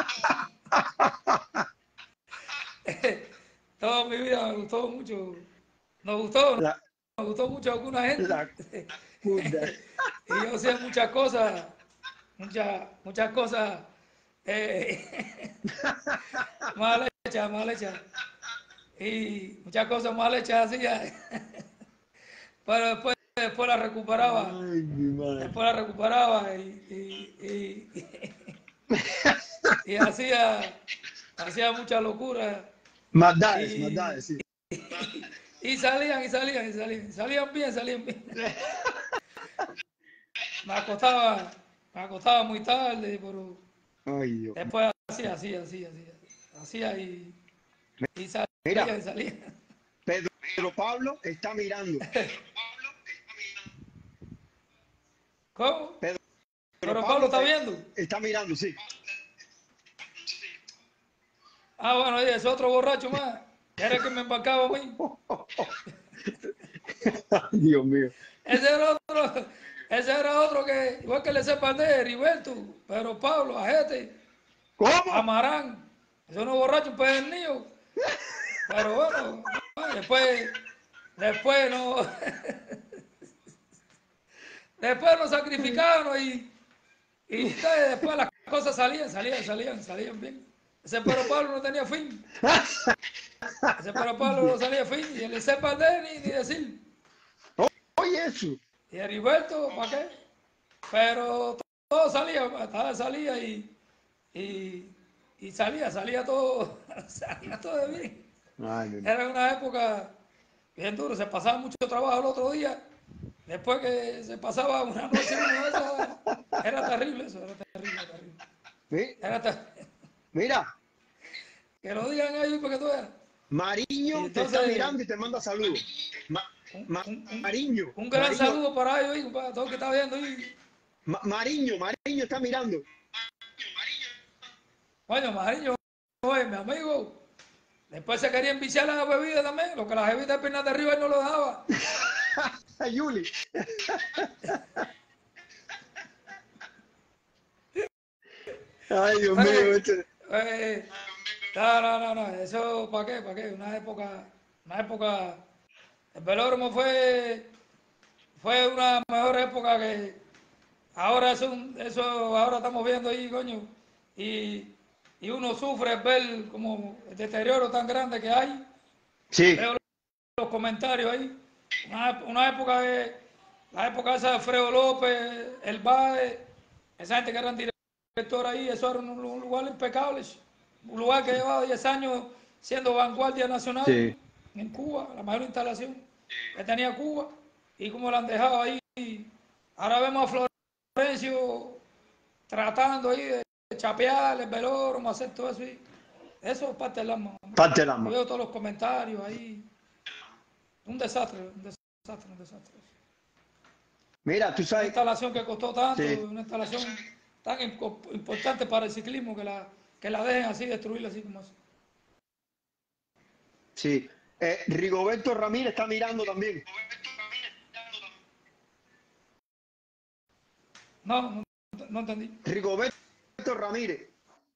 Toda mi vida me gustó mucho, nos gustó,
La,
nos gustó mucho a alguna gente.
la puta.
Y yo hacía muchas cosas, muchas, muchas cosas eh, mal hechas, mal hechas. Y muchas cosas mal hechas hacía, pero después, después las recuperaba,
Ay, mi madre.
después las recuperaba y, y, y, y hacía, hacía mucha locura
Maldades,
y,
maldades, sí.
y salían y salían y salían, salían bien, salían bien. Me acostaba, me acostaba muy tarde, pero
Ay, Dios.
después hacía, hacía, hacía, hacía, hacía y, y
Mira,
salía y salía.
Pedro Pablo está mirando.
¿Cómo?
Pedro
Pero Pablo
Pablo
está
eh,
viendo.
está mirando, sí.
Ah, bueno, y ese otro borracho más, que era el que me embarcaba a mí.
Ay, Dios mío.
Ese era otro, ese era otro que, igual que le sepa de Heriberto, pero Pablo, Ajete,
¿Cómo?
Amarán, esos unos borrachos pedernillos. Pero bueno, después, después no, después nos sacrificaron y, y entonces después las cosas salían, salían, salían, salían bien. Ese pero Pablo no tenía fin. Ese pero Pablo no salía fin. Y el sepa de ni, ni decir.
Oye, eso.
Y Heriberto, ¿para qué? Pero todo salía, todo salía y, y, y salía, salía todo, salía todo bien.
Ay, mi madre.
Era una época bien dura, se pasaba mucho trabajo el otro día. Después que se pasaba una noche uno de esas, era terrible eso, era terrible, terrible.
Mi-
Era ter-
Mira,
que lo digan ellos porque tú veas. Y
Mariño te está
entonces,
mirando y te manda saludos. Ma-
un,
Ma-
un, un,
Mariño,
un gran
Mariño,
saludo para ellos y para todo el que está viendo. Y,
Ma- Mariño, Mariño está mirando.
coño, Mariño, oye, mi amigo, después se quería enviciar la bebida también, lo que la jevita de piernas de arriba él no lo dejaba.
Ay, Yuli. Ay, Dios mío.
Oye,
Este.
eh, no, no, no, no, eso, ¿para qué? ¿Para qué? Una época, una época, el velódromo fue, fue una mejor época que ahora es un, eso, ahora estamos viendo ahí, coño, y, y uno sufre ver como el deterioro tan grande que hay,
Sí,
veo los comentarios ahí, una, una época que la época esa de Alfredo López, el Bae, esa gente que eran director ahí, eso era un, un lugar impecable. Un lugar que llevaba diez años siendo vanguardia nacional
Sí.
en Cuba, la mayor instalación que tenía Cuba, y como la han dejado ahí. Ahora vemos a Florencio tratando ahí de chapear el velódromo, hacer todo eso. Y eso es parte del alma.
Parte del
Yo
alma.
veo todos los comentarios ahí. Un desastre, un desastre, un desastre.
Mira, tú
Una
sabes,
instalación que costó tanto,
sí,
una instalación tan impo- importante para el ciclismo que la, que la dejen así, destruirla así como así.
sí. Eh, Rigoberto Ramírez está mirando también.
No, no, no entendí.
Rigoberto Ramírez.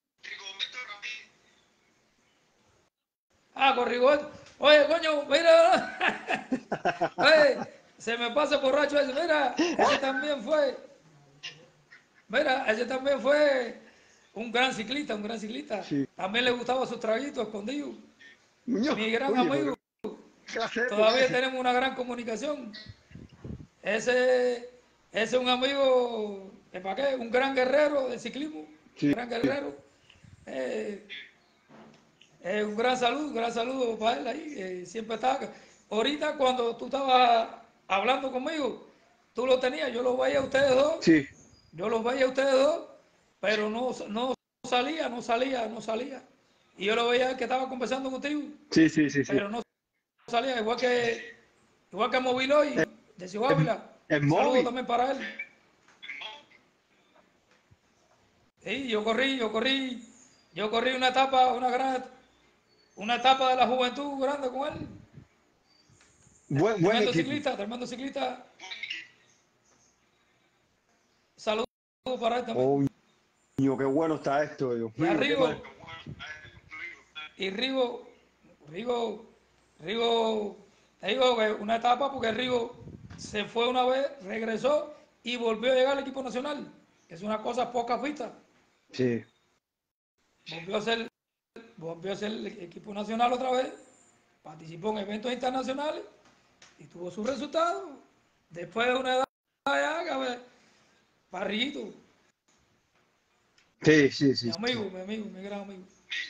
Ah, con Rigoberto. Oye, coño, mira. Oye, se me pasa borracho ese. Mira, ese también fue. Mira, ese también fue un gran ciclista, un gran ciclista.
Sí.
También le gustaba sus traguitos escondidos.
Muñoz,
Mi gran
oye,
amigo.
pero ¿qué clase de época
Todavía
es?
tenemos una gran comunicación. Ese, ese es un amigo, ¿de para qué? Un gran guerrero de ciclismo. Un
Sí.
gran guerrero. Eh, eh, un gran saludo, un gran saludo para él ahí. Eh, siempre está. Ahorita cuando tú estabas hablando conmigo, tú lo tenías, yo los veía a ustedes dos,
Sí,
yo los veía a ustedes dos, pero no, no salía, no salía, no salía. Y yo lo veía que estaba conversando contigo,
sí, sí, sí, sí.
pero no salía, igual que igual que Moviloy de Ciudad
Es,
Ávila.
es
Saludos
móvil.
también para él. Sí, yo corrí, yo corrí, yo corrí una etapa, una gran, una etapa de la juventud grande con él.
Buen, buen
Tremendo
equipo.
ciclista, tremendo ciclista. Saludos para él también.
Coño, qué bueno está esto, Dios
Y a
mío, qué mal.
Rigo, y Rigo, Rigo, Rigo, te digo que una etapa porque Rigo se fue una vez, regresó y volvió a llegar al equipo nacional. Es una cosa poca vista.
Sí,
Volvió a ser, volvió a ser el equipo nacional otra vez, participó en eventos internacionales y tuvo sus resultados. Después de una edad ya, que a ver, Parrillito,
sí, sí,
mi
sí, sí.
amigo, mi amigo, mi gran amigo.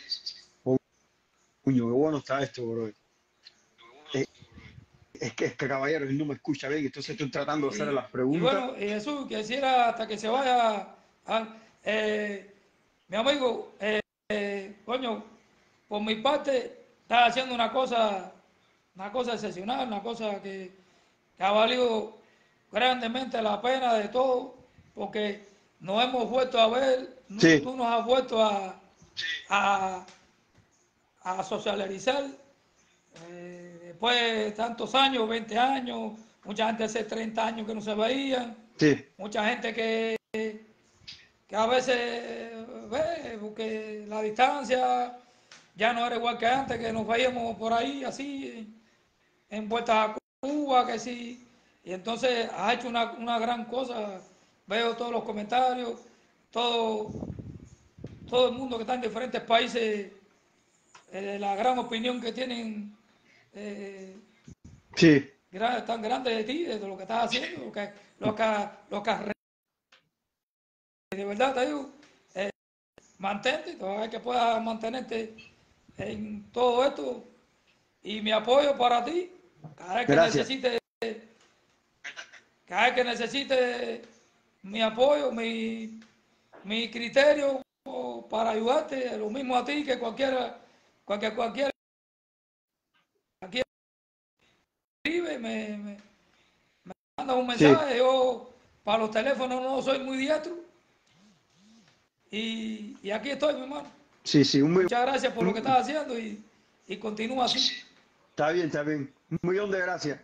Coño, qué bueno está esto, bro. Eh, es que, es que caballero, él no me escucha bien, entonces estoy tratando de hacerle
Y,
las
y
preguntas.
bueno, y Jesús, quisiera hasta que se vaya, a, eh, mi amigo, eh, eh, coño, por mi parte, está haciendo una cosa, una cosa excepcional, una cosa que, que ha valido grandemente la pena de todo, porque nos hemos vuelto a ver,
Sí,
tú nos has vuelto a, a, a socializar eh, después de tantos años, veinte años, mucha gente hace treinta años que no se veían,
sí,
mucha gente que, que a veces ve, porque la distancia ya no era igual que antes, que nos veíamos por ahí así, en vueltas a Cuba, que sí, y entonces ha hecho una, una gran cosa, veo todos los comentarios, todo, todo el mundo que está en diferentes países, eh, la gran opinión que tienen eh,
sí.
gra- tan grande de ti, de lo que estás haciendo, lo que, lo que, lo que has re- de verdad te digo, eh, mantente, todavía que puedas mantenerte en todo esto y mi apoyo para ti, cada vez que
Gracias.
necesites, cada vez que necesites mi apoyo, mi, mi criterio o para ayudarte, lo mismo a ti que cualquiera, cualquier, cualquier, cualquier escribe, me, me manda un
Sí,
mensaje, yo para los teléfonos no soy muy diestro, Y, y aquí estoy, mi hermano.
sí, sí. Un,
Muchas gracias por lo que
un-
estás haciendo y, y continúa así.
está bien, está bien. Un millón de gracias.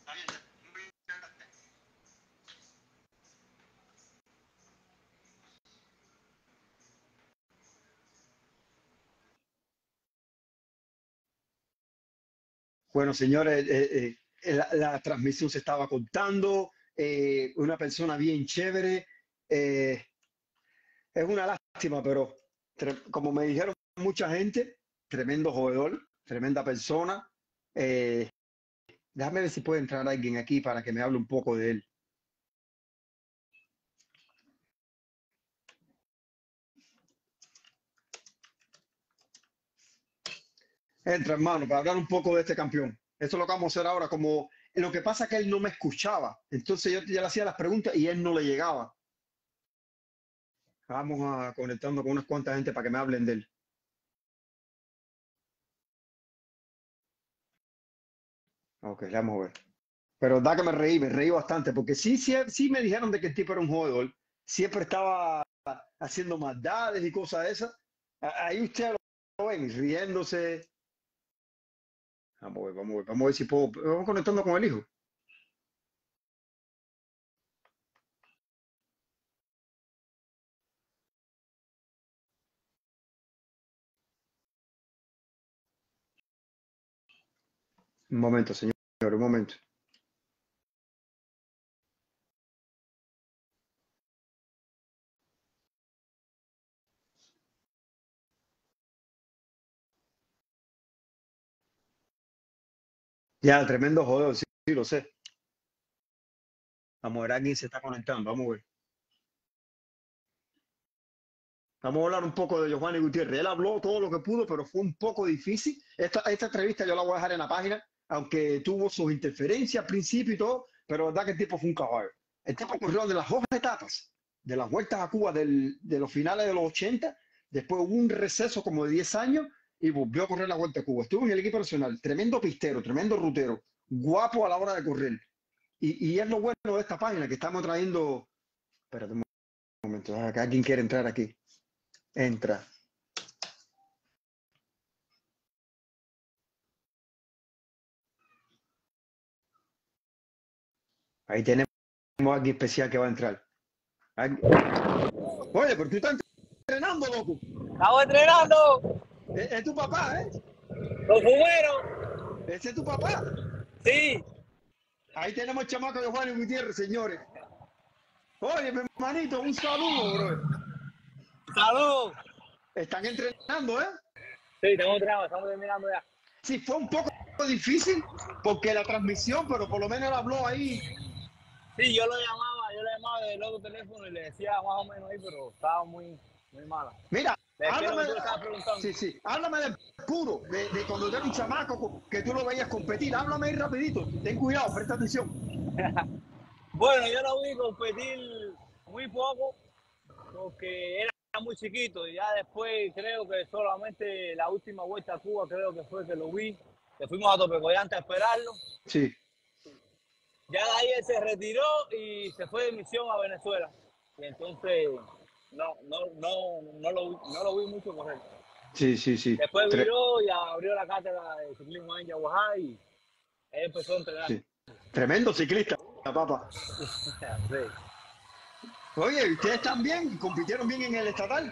Bueno, señores, eh, eh, la, la transmisión se estaba contando. Eh, una persona bien chévere. eh, es una lástima, pero tre- como me dijeron mucha gente, tremendo jugador, tremenda persona. Eh, déjame ver si puede entrar alguien aquí para que me hable un poco de él. Entra, hermano, para hablar un poco de este campeón. Eso es lo que vamos a hacer ahora. Como lo que pasa es que él no me escuchaba. Entonces yo ya le hacía las preguntas y él no le llegaba. Vamos a conectando con unas cuantas gente para que me hablen de él. Ok, vamos a ver. Pero da que me reí, me reí bastante, porque sí, sí, sí me dijeron de que el tipo era un jugador. Siempre estaba haciendo maldades y cosas de esas. A- Ahí ustedes lo ven, riéndose. Vamos a ver, vamos a ver, vamos a ver si puedo. Vamos conectando con el hijo. Un momento, señor, un momento. Ya, tremendo joder, sí, sí, lo sé. Vamos a ver, alguien se está conectando, vamos a ver. Vamos a hablar un poco de Giovanni Gutiérrez. Él habló todo lo que pudo, pero fue un poco difícil. Esta, esta entrevista yo la voy a dejar en la página, aunque tuvo sus interferencias al principio y todo, pero la verdad que el tipo fue un caballo. El tipo corrió de las dos etapas, de las vueltas a Cuba del, de los finales de los ochenta, después hubo un receso como de diez años y volvió a correr la vuelta a Cuba. Estuvo en el equipo nacional, tremendo pistero, tremendo rutero, guapo a la hora de correr. Y, y es lo bueno de esta página que estamos trayendo. Espérate un momento, acá alguien quiere entrar aquí. Entra. Ahí tenemos a alguien especial que va a entrar. Alguien- Oye, pero tú estás entrenando, loco.
Estamos entrenando.
Es, es tu papá, ¿eh?
Los fumeros.
Ese es tu papá.
Sí.
Ahí tenemos el chamaco de Juan Gutiérrez, señores. Oye, mi hermanito, un saludo, bro.
Saludos.
Están entrenando, ¿eh?
Sí, estamos entrenando, estamos terminando ya.
Sí, fue un poco difícil porque la transmisión, pero por lo menos él habló ahí.
Sí, yo lo llamaba, yo le llamaba del otro teléfono y le decía más o menos ahí, pero estaba muy, muy mala.
Mira, háblame,
Tú estabas preguntando.
sí, sí, háblame del puro, de, de cuando tú eras un chamaco que tú lo veías competir. Háblame ahí rapidito. Ten cuidado, presta atención.
Bueno, yo lo vi competir muy poco porque era muy chiquito y ya después creo que solamente la última vuelta a Cuba creo que fue que lo vi, que fuimos a Topecoyante a esperarlo.
Sí.
Ya de ahí él se retiró y se fue de misión a Venezuela. Y entonces no, no, no, no, lo, no lo vi mucho correr.
Sí, sí, sí.
Después
Tre-
viró y abrió la cátedra de ciclismo en Yaguajá y él empezó a entrenar.
sí. Tremendo ciclista, papá.
Sí.
Oye, ¿ustedes están bien? ¿Compitieron bien en el estatal?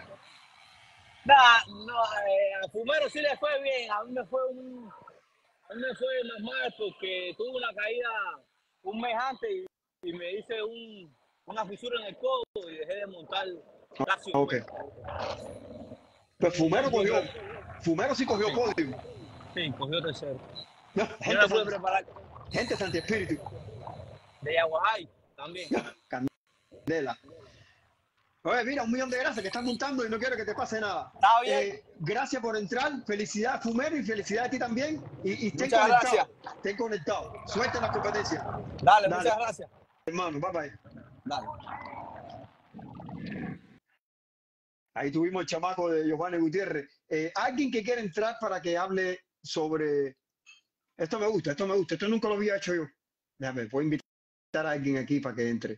Nah, no, eh, a Fumero sí le fue bien. A mí me fue un, a mí me fue más mal porque tuve una caída un mes antes y, y me hice un, una fisura en el codo y dejé de montar casi un
Ok.
mes.
Pues Fumero cogió, Fumero sí cogió podio.
Sí, cogió tercero.
No,
Yo no
gente,
me pude
santi,
preparar.
gente Santi Espíritu.
De Yaguajay también.
Candela. Oye, mira, un millón de gracias que estás montando y no quiero que te pase nada.
Está bien.
Eh, gracias por entrar. Felicidades, Fumero, y felicidades a ti también. Y, y estén
Muchas
conectados.
gracias.
Estén conectados. Suerte en las competencias.
Dale,
Dale.
muchas gracias.
Hermano, bye bye.
Dale.
Ahí tuvimos el chamaco de Giovanni Gutiérrez. Eh, alguien que quiera entrar para que hable sobre... Esto me gusta, esto me gusta. Esto nunca lo había hecho yo. Déjame, voy a invitar a alguien aquí para que entre.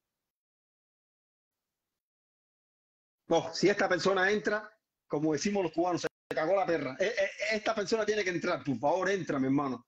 No, si esta persona entra, como decimos los cubanos, se cagó la perra. Eh, eh, esta persona tiene que entrar. Por favor, entra, mi hermano.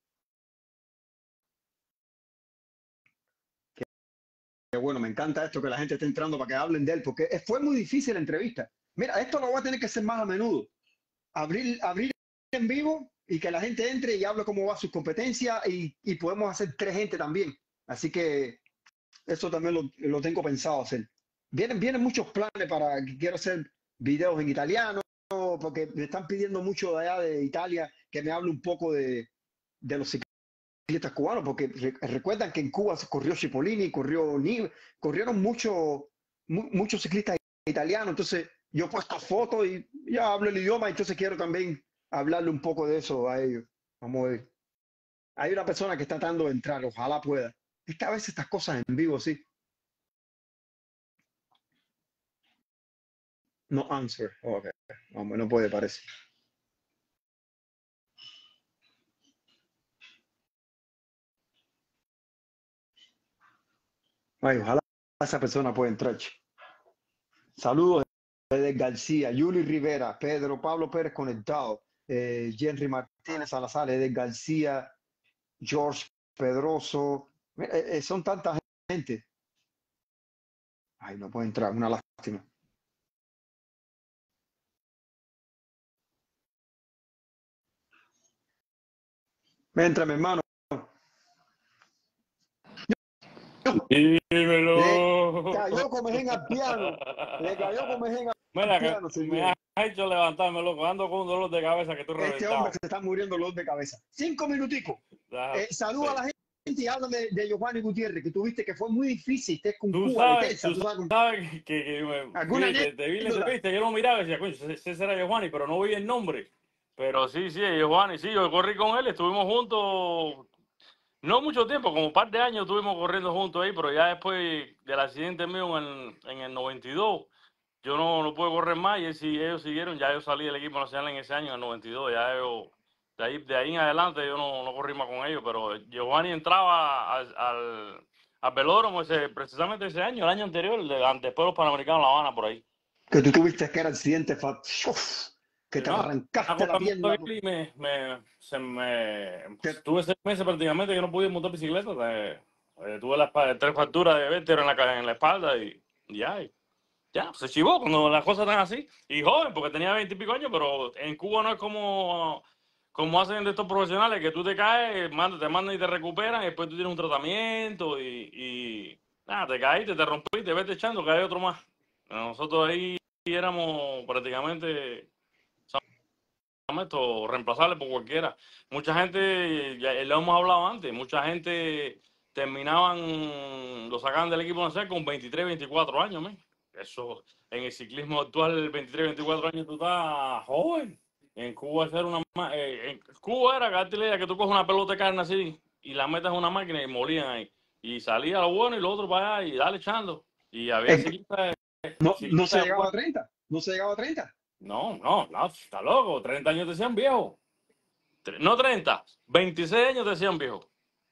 Qué, qué bueno, me encanta esto, que la gente esté entrando para que hablen de él, porque fue muy difícil la entrevista. Mira, esto lo voy a tener que hacer más a menudo. Abrir, abrir en vivo y que la gente entre y hable cómo va sus competencias y, y podemos hacer tres gente también. Así que eso también lo, lo tengo pensado hacer. Vienen, vienen muchos planes para que quiero hacer videos en italiano, porque me están pidiendo mucho de allá de Italia que me hable un poco de, de los ciclistas cubanos, porque re, recuerdan que en Cuba se corrió Cipollini, corrió Nive, corrieron mucho, mu, muchos ciclistas italianos, entonces yo he puesto fotos y ya hablo el idioma, entonces quiero también hablarle un poco de eso a ellos. Vamos a ver. Hay una persona que está tratando de entrar, ojalá pueda. Es que a veces estas cosas en vivo, sí. No answer. Ok. Vamos, no puede, parece. Ay, ojalá esa persona pueda entrar. Saludos de García, Yuli Rivera, Pedro Pablo Pérez conectado, eh, Henry Martínez Salazar, de García, George Pedroso. Mira, eh, son tanta gente. Ay, no puede entrar, una lástima. Entra, mi hermano.
Dímelo.
Le cayó Comején al piano. Le cayó Comején al
Mira, que
piano,
me
señor.
has hecho levantarme, loco. Ando con un dolor de cabeza que estoy
Este
reventado.
hombre se está muriendo los de cabeza. Cinco minuticos. Eh, saluda a la gente y háblame de Giovanni Gutiérrez, que tuviste que fue muy difícil. Este es con
Tú
Cuba, de
sabes,
Texas.
tú
Tú sabes,
sabes que, que, que me,
¿alguna
fui, te, te vi en la
anécdota?
entrevista, yo lo miraba y decía, coño, ese, ese será Giovanni, pero no vi el nombre. Pero sí, sí, Giovanni, sí, yo corrí con él, estuvimos juntos, no mucho tiempo, como un par de años estuvimos corriendo juntos ahí, pero ya después del accidente mío en, en el noventa y dos, yo no, no pude correr más y él, sí, ellos siguieron, ya yo salí del equipo nacional en ese año, en el noventa y dos, ya yo, de ahí, de ahí en adelante yo no, no corrí más con ellos, pero Giovanni entraba al, al, al velódromo ese, precisamente ese año, el año anterior, de, después de los Panamericanos en La Habana, por ahí.
Que tú tuviste que era accidente, fa- uf, que te
No,
arrancaste la pierna.
y me, me, se me,
Que-
tuve seis meses prácticamente que no podía montar bicicleta, eh, eh, tuve las pa- tres fracturas de vértebra en la, ca- en la espalda y y ya, y ya, se chivó cuando las cosas están así. Y joven, porque tenía veinte y pico años, pero en Cuba no es como, como hacen de estos profesionales, que tú te caes, manda- te mandan y te recuperan, y después tú tienes un tratamiento y, y nada, te caíste, te rompiste, vete echando, que hay otro más. Nosotros ahí éramos prácticamente esto, reemplazable por cualquiera. Mucha gente, ya lo hemos hablado antes, mucha gente terminaban, lo sacaban del equipo nacional con veintitrés, veinticuatro años, ¿me? Eso, en el ciclismo actual, veintitrés, veinticuatro años, tú estás joven. En Cuba era una eh, en Cuba era que la idea que tú coges una pelota de carne así y la metes en una máquina y molían ahí. Y salía lo bueno y lo otro para allá y dale echando. Y había
eh,
ciclistas.
no, no
ciclistas
se llegaba
buenos.
a treinta. No se llegaba a treinta.
No, no, no, está loco. treinta años te decían viejo. Tre- No treinta, veintiséis años te decían viejo.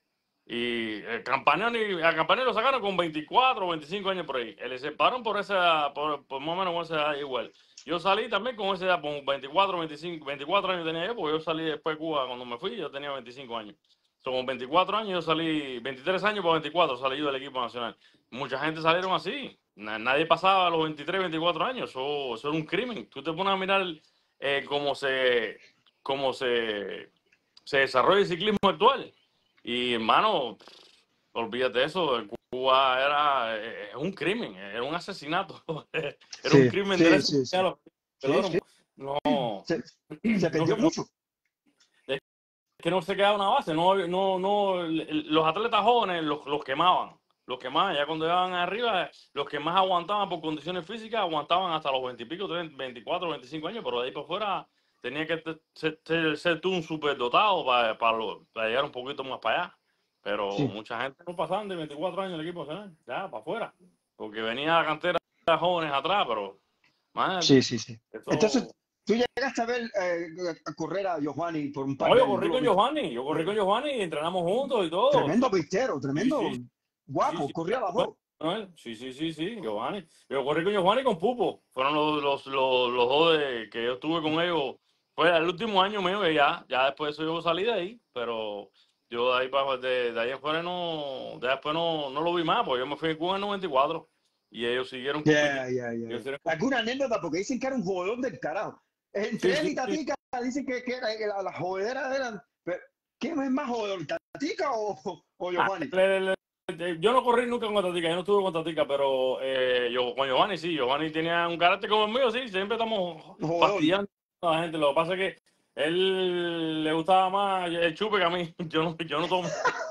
Y el Campanelli, a Campanelli lo sacaron con veinticuatro o veinticinco años por ahí. Le separaron por esa, por, por más o menos con esa edad igual. Yo salí también con esa edad, con veinticuatro, veinticinco, veinticuatro años tenía yo, porque yo salí después de Cuba cuando me fui, yo tenía veinticinco años. So, con veinticuatro años yo salí, veintitrés años por veinticuatro salí yo del equipo nacional. Mucha gente salieron así. Na- Nadie pasaba a los veintitrés, veinticuatro años. Eso, eso era un crimen. Tú te pones a mirar eh, cómo se, cómo se, se desarrolla el ciclismo actual. Y, hermano, olvídate de eso. En Cuba era eh, un crimen, era un asesinato. Era
Sí,
un crimen
sí,
de
sí, sí.
Pero
Sí, sí.
no,
Se, se perdió
no,
mucho.
es que no se quedaba una base. No, no, no, los atletas jóvenes los, los quemaban. Los quemaban. Ya cuando llegaban arriba, los que más aguantaban por condiciones físicas aguantaban hasta los veinte y pico, veinticuatro, veinticinco años, pero de ahí por fuera tenía que ser, ser, ser tú un superdotado para, para, para llegar un poquito más para allá. Pero
Sí.
mucha gente no pasaban de veinticuatro años en el equipo nacional, ya para afuera, porque venía la cantera de jóvenes atrás, pero man,
Sí, sí, sí.
eso...
Entonces, tú llegaste a ver eh, a correr a Giovanni por un par
No,
de
yo
años.
corrí
¿Tú lo
con
viste?
Giovanni, yo corrí con Giovanni y entrenamos juntos y todo.
Tremendo pistero, tremendo,
Sí, sí,
guapo,
sí, sí.
corría a las dos.
Sí, sí, sí, sí, Giovanni. Yo corrí con Giovanni y con Pupo. Fueron los, los, los, los dos de, que yo estuve con ellos. Fue el último año mío que ya, ya después de eso yo salí de ahí, pero yo de ahí para de, de ahí afuera no, de después no, no lo vi más, porque yo me fui a Cuba en el noventa y cuatro y ellos siguieron
Ya, ya, ya.
ellos siguieron
¿Alguna anécdota? Porque dicen que era un jugador del carajo. Entre
Sí,
él y
sí, sí.
Tatica dicen que, que, era- que la- las jodederas eran. Pero, ¿quién es más jodedor, Tatica o, o
Ah,
Giovanni?
le- le- le- yo no corrí nunca con Tatica, yo no estuve con Tatica, pero eh, yo con Giovanni sí, Giovanni tenía un carácter como el mío, sí, siempre estamos
Jodedor.
fastidiando a la gente. Lo que pasa es que él le gustaba más el chupe que a mí. Yo no, yo no tomo.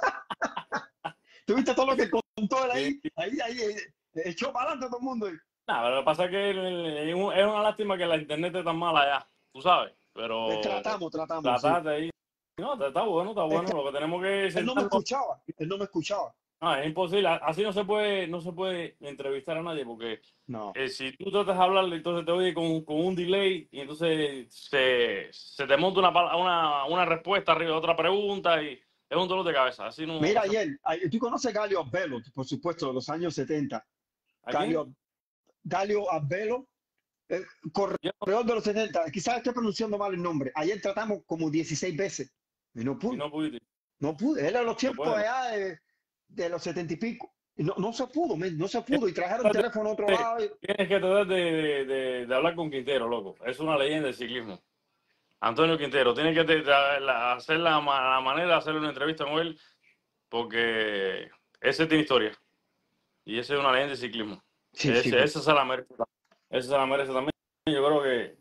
¿Tuviste todo lo que contó él ahí?
Sí.
Ahí, ahí, ahí, echó para adelante a todo el mundo.
Nah, pero lo que pasa es que él- él- es una lástima que la internet es tan mala ya, tú sabes.
Eh,
pero
Tratamos, tratamos, sí.
trataste ahí. No, está está bueno, está
Es
bueno.
que
Lo que tenemos que
él no me
sentarnos.
escuchaba, él no me escuchaba.
Ah, es imposible. Así no se puede, no se puede entrevistar a nadie porque
No.
eh, si tú tratas de hablarle, entonces te oye con, con un delay y entonces se, se te monta una, pala- una, una respuesta arriba de otra pregunta y es un dolor de cabeza. Así no.
Mira,
no se-
ayer, ayer- tú conoces a Galio Abelo, por supuesto, de los años setenta.
¿A quién?
Galio, Galio Abelo, eh,
Yo
corredor de los setenta. Quizás estoy pronunciando mal el nombre. Ayer tratamos como dieciséis veces y no
y
pude.
no pudiste.
No pude. Era los
No
tiempos
puedo.
allá de, de los setenta y pico. Y no, no se pudo, men, no se pudo. Y trajeron
Tienes
teléfono a otro lado. y-
que tratar de, de, de- de hablar con Quintero, loco. Es una leyenda del ciclismo. Antonio Quintero, tiene que te- te- la- hacer la, ma- la manera de hacer una entrevista con él porque ese tiene historia. Y ese es una leyenda del ciclismo.
Sí,
Ese,
sí.
ese se la merece. Ese se la merece también. Yo creo que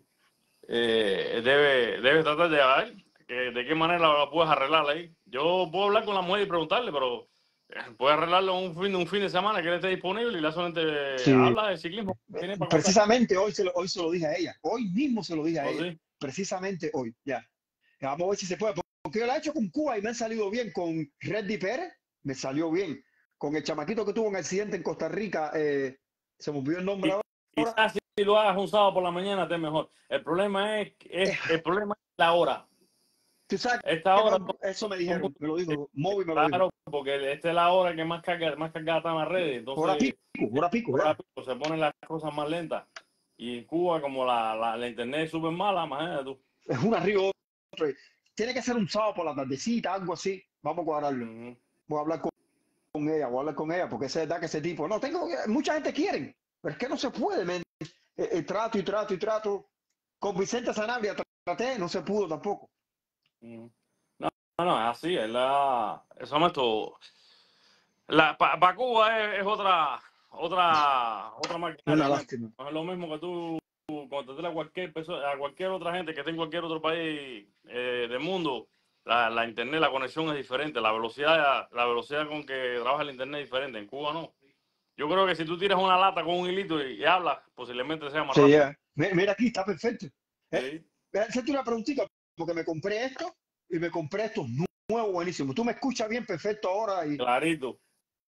eh, debe, debe tratar de ver que, de qué manera la puedes arreglar ahí. Yo puedo hablar con la mujer y preguntarle, pero eh, puedes arreglarlo un fin, un fin de semana que él esté disponible y la solamente
Sí.
habla de ciclismo. Tiene para contar.
Precisamente hoy se, lo, hoy se lo dije a ella. Hoy mismo se lo dije a
¿O
ella.
sí?
Precisamente hoy, ya. Vamos a ver si se puede. Porque yo la he hecho con Cuba y me han salido bien. Con Reddy Pérez me salió bien. Con el chamaquito que tuvo un accidente en Costa Rica, eh, se me olvidó el nombre ahora.
Quizás si lo hagas un sábado por la mañana te es mejor. El problema es, es el problema es la hora.
Tú sabes
Esta
que
hora
no- eso me dijeron, me lo dijo Moby, me lo dijo.
claro, porque esta es la hora que más carga, más cargada está en las redes.
Hora
Entonces,
pico, hora pico,
hora
ya.
pico, se ponen las cosas más lentas. Y en Cuba, como la, la, la internet es súper mala, imagínate tú.
Es una arriba otra. Tiene que ser un sábado por la tardecita, algo así. Vamos a cuadrarlo.
Ujú.
Voy a hablar con, con ella, voy a hablar con ella, porque es verdad que ese tipo, no, tengo, mucha gente quiere, pero es que no se puede, men. Eh, eh, trato y trato y trato. Con Vicente Sanabria traté, no se pudo tampoco.
Ujú. No, no, no, es así, es la, eso es esto. La, para Cuba es, es otra, otra, otra maquinaria.
Una
¿no?
lástima.
No es lo mismo que tú contestar a cualquier persona, a cualquier otra gente que esté en cualquier otro país eh, del mundo. La, la internet, la conexión es diferente, la velocidad, la velocidad con que trabaja el internet es diferente. En Cuba no. Yo creo que si tú tiras una lata con un hilito y, y hablas, posiblemente sea más
Sí,
rápido.
ya. Mi- Mira aquí, está perfecto. Eh,
Sí.
Voy a hacerte una preguntita, porque me compré esto y me compré estos nu- nuevos buenísimos. Tú me escuchas bien perfecto ahora y
Clarito.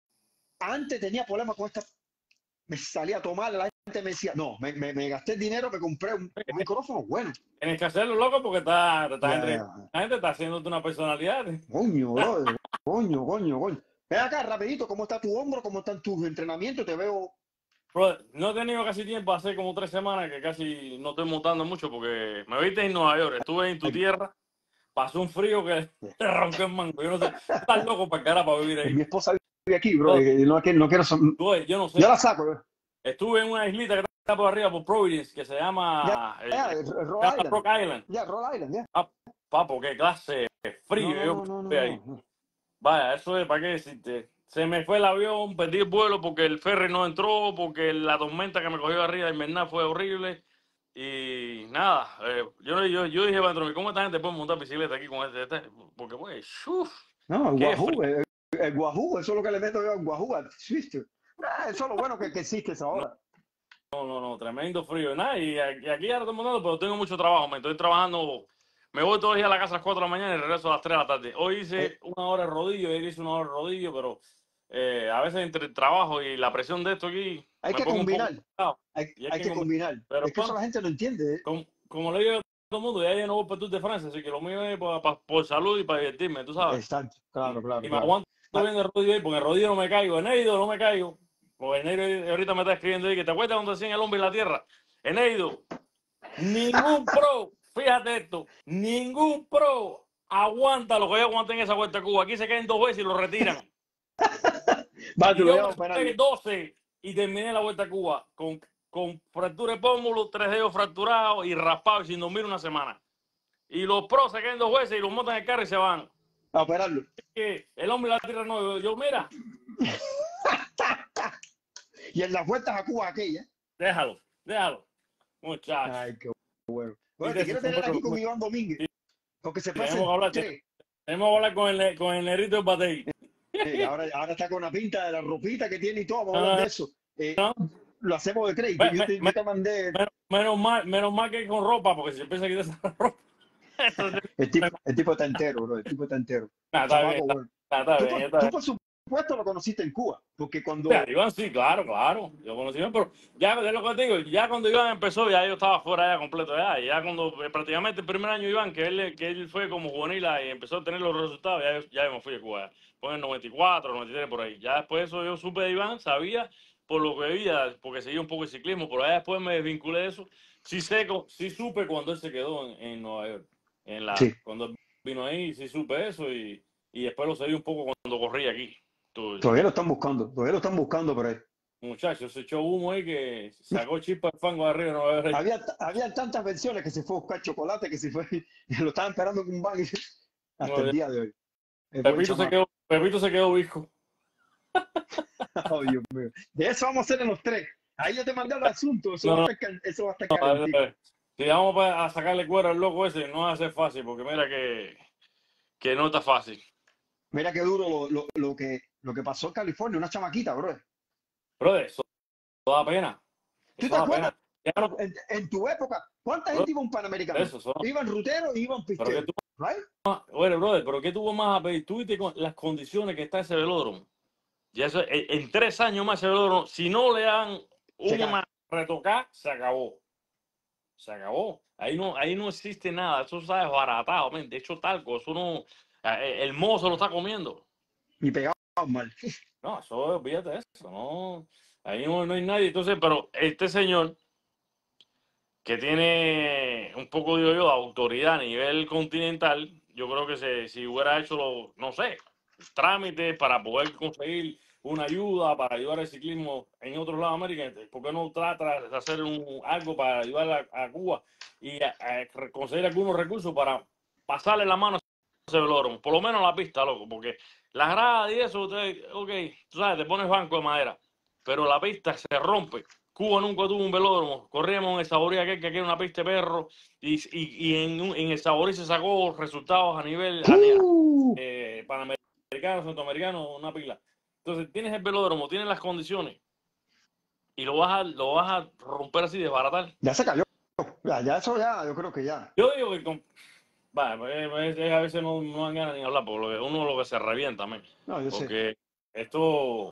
antes tenía problemas con esta. Me salía a tomar, la gente me decía, no, me, me, me gasté el dinero, me compré un, un micrófono bueno.
Tienes que hacerlo, loco, porque está, te estás
Ya,
entre...
ya.
la gente está haciéndote una personalidad.
Coño, brother, coño, coño, coño. Ven acá, rapidito, ¿cómo está tu hombro? ¿Cómo están tus entrenamientos? Te veo.
Bro, no he tenido casi tiempo, hace como tres semanas que casi no estoy montando mucho porque me viste en Nueva York, estuve en tu
Ay.
tierra, pasó un frío que te roncó el mango. Yo no sé, estás loco para cara para vivir
Mi
ahí.
esposa vive aquí, bro. y no, quiero- no quiero. son-
Tú, yo no sé,
Yo la saco, bro.
estuve en una islita que está por arriba, por Providence, que se llama, eh,
Ya,
se
Rhode
llama
Island.
Rock Island.
Ya, Rhode Island, ya.
Papo, qué clase de frío
No,
yo
no, no, no,
estuve ahí.
no, no.
Vaya, eso es para qué decirte. Se me fue el avión, perdí el vuelo porque el ferry no entró, porque la tormenta que me cogió arriba de invernal fue horrible. Y nada, eh, yo, yo, yo dije, Bandro, ¿cómo esta gente puede montar bicicleta aquí con este? este? Porque, pues, ¡shuf!
No, el
Qué
guajú,
frío.
el, el guajú, eso es lo que le meto yo al guajú, al Twister. Ah, eso es lo bueno que, que existe esa hora.
No, no, no, tremendo frío. Nada, y aquí, aquí ahora estoy montando, pero tengo mucho trabajo. Me estoy trabajando, me voy todos los días a la casa a las cuatro de la mañana y regreso a las tres de la tarde. Hoy hice
Eh.
una hora de rodillo, ayer hice una hora de rodillo, pero eh, a veces entre el trabajo y la presión de esto aquí,
Hay
me
que
pongo un poco
combinar,
pesado.
hay,
Y hay
hay
que
que
combinar.
combinar.
Pero
Es que eso
bueno,
la gente no entiende. ¿eh?
como, como le digo a todo el mundo, ya yo no voy para Tour de Francia, así que lo mío es pa- pa- por salud y para divertirme, tú sabes.
Exacto, claro,
Y,
claro,
y me
claro.
aguanto
Ah.
bien de rodillo ahí, porque en el rodillo no me caigo, en Eido no me caigo. Porque Eneido ahorita me está escribiendo ahí que te acuerdas cuando decían el hombre y la tierra. Eneido, ningún pro, fíjate esto, ningún pro aguanta lo que yo aguanté en esa vuelta a Cuba. Aquí se caen dos veces y lo retiran.
Va,
Y
te lo
yo
llevo a
me
operar.
saqué doce y terminé la vuelta a Cuba con, con fractura de pómulo, tres dedos fracturados y raspado y sin dormir una semana. Y los pros se caen dos veces y los montan en el carro y se van.
A operarlo.
Que el hombre y la tierra no, yo, yo, mira,
Y en las vueltas a Cuba aquella.
déjalo, déjalo, muchachos.
Ay, qué bueno. Bueno,
Y
te
de-
quiero tener aquí con Iván Domínguez. Porque se pasa
Tenemos que hablar,
tres.
tenemos que hablar con el, con el negrito del batey.
Eh, ahora, ahora está con la pinta de la ropita que tiene y todo. Vamos a
No,
hablar
no,
de eso. Eh,
no.
Lo hacemos de crédito.
Me-
Yo te,
me-
yo te mandé.
Menos, menos mal, menos mal que con ropa, porque si empieza a quitarse la ropa. Entonces,
El tipo, el tipo está entero, bro. El tipo está entero.
nada, está bien,
Chamaco,
está,
bueno.
está
Tú,
bien,
por,
está
tú
bien.
por supuesto lo conociste en Cuba, porque cuando...
O sea, Iván sí, claro, claro. Yo conocí a Iván, pero ya es lo que te digo, ya cuando Iván empezó, ya yo estaba fuera ya completo ya. Y ya cuando eh, prácticamente el primer año Iván, que él, que él fue como juvenil y empezó a tener los resultados, ya, yo- ya yo me fui de Cuba. Ya. Fue en el noventa y cuatro, noventa y tres, por ahí. Ya después de eso yo supe de Iván, sabía por lo que veía, porque seguía un poco el ciclismo, pero ya después me desvinculé de eso. Sí, sé, co- sí supe cuando él se quedó en, en Nueva York. En la,
Sí,
cuando él vino ahí, sí supe eso y, y después lo seguí un poco cuando corrí aquí. Tú-
todavía lo están buscando, todavía lo están buscando por ahí.
Muchacho, se echó humo ahí que sacó chispa de fango de arriba, no va a ver ahí.
Había, había tantas versiones que se fue a buscar chocolate, que se fue, lo estaban esperando en un banco hasta
No,
el
ya.
día de hoy. El buen
Pepito se
chamaco.
quedó, Pepito se quedó visco.
Oh, Dios mío. De eso vamos a hacer en los tres. Ahí yo te mandé el asunto, eso
No,
va a
no,
estar, cal- eso va a estar
no, a ver,
calentito.
a ver. Si vamos pa- a sacarle cuero al loco ese, no va a ser fácil, porque mira que, que no está fácil.
Mira qué duro lo, lo, lo que, lo que pasó en California, una chamaquita, bro.
Brother, eso da pena.
¿Tú
Eso
te
da
acuerdas?
pena. Ya no,
En, en tu época, ¿cuánta
bro,
gente iba a un Panamericano?
eso, eso no.
Iban ruteros y iban
Pero que
pisteros,
tú,
right?
oye, brother, pero ¿qué tuvo más a pedir? Tú viste con las condiciones que está ese velódromo. Ya eso, en, en tres años más ese velódromo, si no le dan
Se
una
cae.
más retocar, se acabó. Se acabó. Ahí no, ahí no existe nada. Eso está desbaratado, men. De hecho, talco, eso no. eh, El mozo lo está comiendo.
Y pegaban mal.
No, eso, olvídate de eso. No, ahí no, no hay nadie. Entonces, pero este señor que tiene un poco, digo yo, de autoridad a nivel continental, yo creo que se, si hubiera hecho, lo, no sé, trámites para poder conseguir una ayuda para ayudar al ciclismo en otros lados de América, ¿por qué no trata de hacer un, algo para ayudar a, a Cuba y a, a conseguir algunos recursos para pasarle la mano a ese velódromo? Por lo menos la pista, loco, porque la grada y eso, usted, ok, tú sabes, te pones banco de madera, pero la pista se rompe. Cuba nunca tuvo un velódromo, corríamos en el Saborí aquel que era una pista de perro y, y, y en, un- en el Saborí se sacó resultados a nivel a, ni-
¡Uh!
eh, panamericano, centroamericano, una pila. Entonces tienes el velódromo, tienes las condiciones y lo vas a, lo vas a romper así, desbaratar.
Ya se cayó. Ya, ya eso ya, yo creo que ya.
Yo digo que con, va, pues, pues, a veces no, no dan ganas ni hablar, porque uno lo que se revienta, men.
No, yo sé.
Porque esto,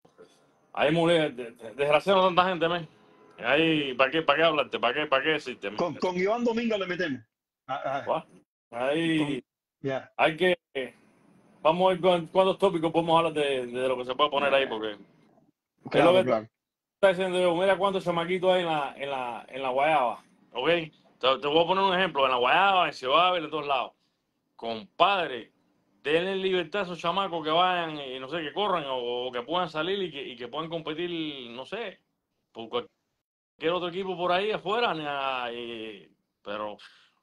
hay mujeres, desgraciado tanta gente, men. Ahí, ¿para qué, para qué hablarte? ¿Para qué, para qué decirte, men?
Con, con Iván Domingo le metemos. Ah, ah,
Guau. Ahí
con- ya.
hay que, vamos a ver cuán- cuántos tópicos podemos hablar de, de lo que se puede poner ahí, porque es lo
Claro,
que
claro.
está diciendo yo, mira cuántos chamaquitos hay en la, en la, en la Guayaba, ¿ok? Te, te voy a poner un ejemplo, en la Guayaba, en Ciudad en todos lados. Compadre, denle libertad a esos chamacos que vayan y no sé, que corran o, o que puedan salir y que, y que puedan competir, no sé, por cualquier otro equipo por ahí afuera, ni a- y- pero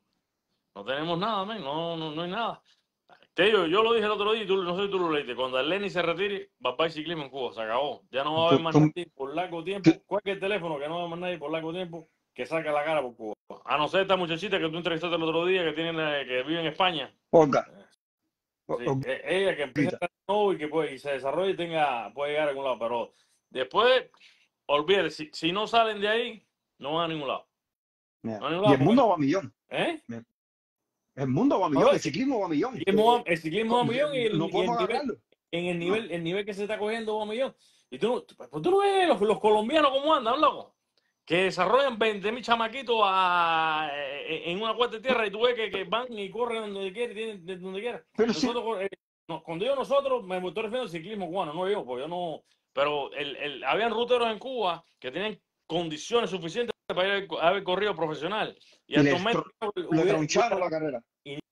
no tenemos nada, men, no, no, no hay nada. Te digo, yo lo dije el otro día y tú, no sé si tú lo leíste. Cuando el Lenny se retire, va a ir ciclismo en Cuba. Se acabó. Ya no va a haber
Tú-
más
tú-
nadie por largo tiempo. Cualquier teléfono que no va a haber más nadie por largo tiempo que saque la cara por Cuba. A no ser esta muchachita que tú entrevistaste el otro día que tiene, que vive en España.
Olga.
Sí,
O-
e- ella que empiece a nuevo y que puede, y se desarrolle y tenga, puede llegar a algún lado. Pero después, olvídate, si, si no salen de ahí, no van a ningún lado.
Mira,
No a ningún
Y
lado
el
porque-
mundo va a millón.
¿eh?
El mundo va a millón.
Oye,
El ciclismo va a millón.
El ciclismo, va-
Eh,
el ciclismo va a millón y el,
no
y el
podemos
nivel,
agarrarlo.
en el nivel, el nivel que se está cogiendo va a millón. Y tú, no- pues tú no ves los, los colombianos cómo andan, loco. Que desarrollan veinte mil chamaquitos a- en en una cuarta de tierra y tú ves que, que van y corren donde quieren, tienen- de donde quieran.
Pero sí,
Nosotros, eh, no, cuando digo nosotros, me estoy refiriendo al ciclismo cubano, no yo, porque yo no. Pero el, el, habían ruteros en Cuba que tenían condiciones suficientes para ir a haber corrido profesional. Y,
Y le
actualmente
tro- le
hubiera-
troncharon la carrera.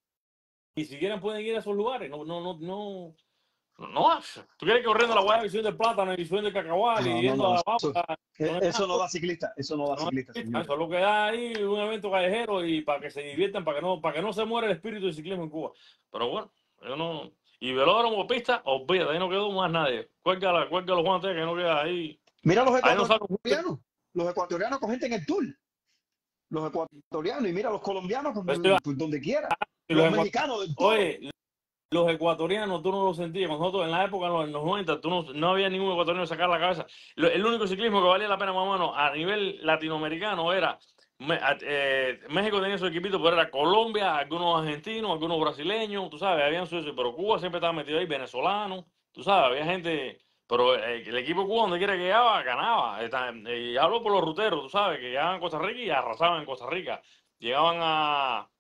ni siquiera pueden ir a esos lugares. No, no, no, no. No, tú quieres que corriendo la guayaba y subiendo el plátano y subiendo el cacahual
No,
y
no,
yendo
no,
a la
eso-
pauta.
Eh, Eso no da ciclista. Eso no da ciclista, señor.
Eso es lo que da ahí un evento callejero y para que se diviertan, para que no, para que no se muera el espíritu del ciclismo en Cuba. Pero bueno, yo no. Y velódromo, pista, olvídate, ahí no quedó más nadie. Cuelga, la, cuelga los guantes que no queda ahí.
Mira los
Ahí no sale un-
ecuatorianos. Los ecuatorianos con gente en el tour. Los ecuatorianos. Y mira los colombianos con,
Pues te va-
por donde quiera.
y
Los
los ecua-
mexicanos del tour.
Oye, los ecuatorianos, tú no lo sentías. Nosotros en la época, en los, en los noventa, tú no, no había ningún ecuatoriano sacar la cabeza. Lo- el único ciclismo que valía la pena, más o menos, a nivel latinoamericano era Me- a- eh, México tenía su equipito, pero era Colombia, algunos argentinos, algunos brasileños, tú sabes, habían su eso, pero Cuba siempre estaba metido ahí, venezolanos, tú sabes, había gente, pero eh, el equipo de Cuba donde quiera que llegaba, ganaba. Esta- Y hablo por los ruteros, tú sabes, que llegaban a Costa Rica y arrasaban en Costa Rica. Llegaban a,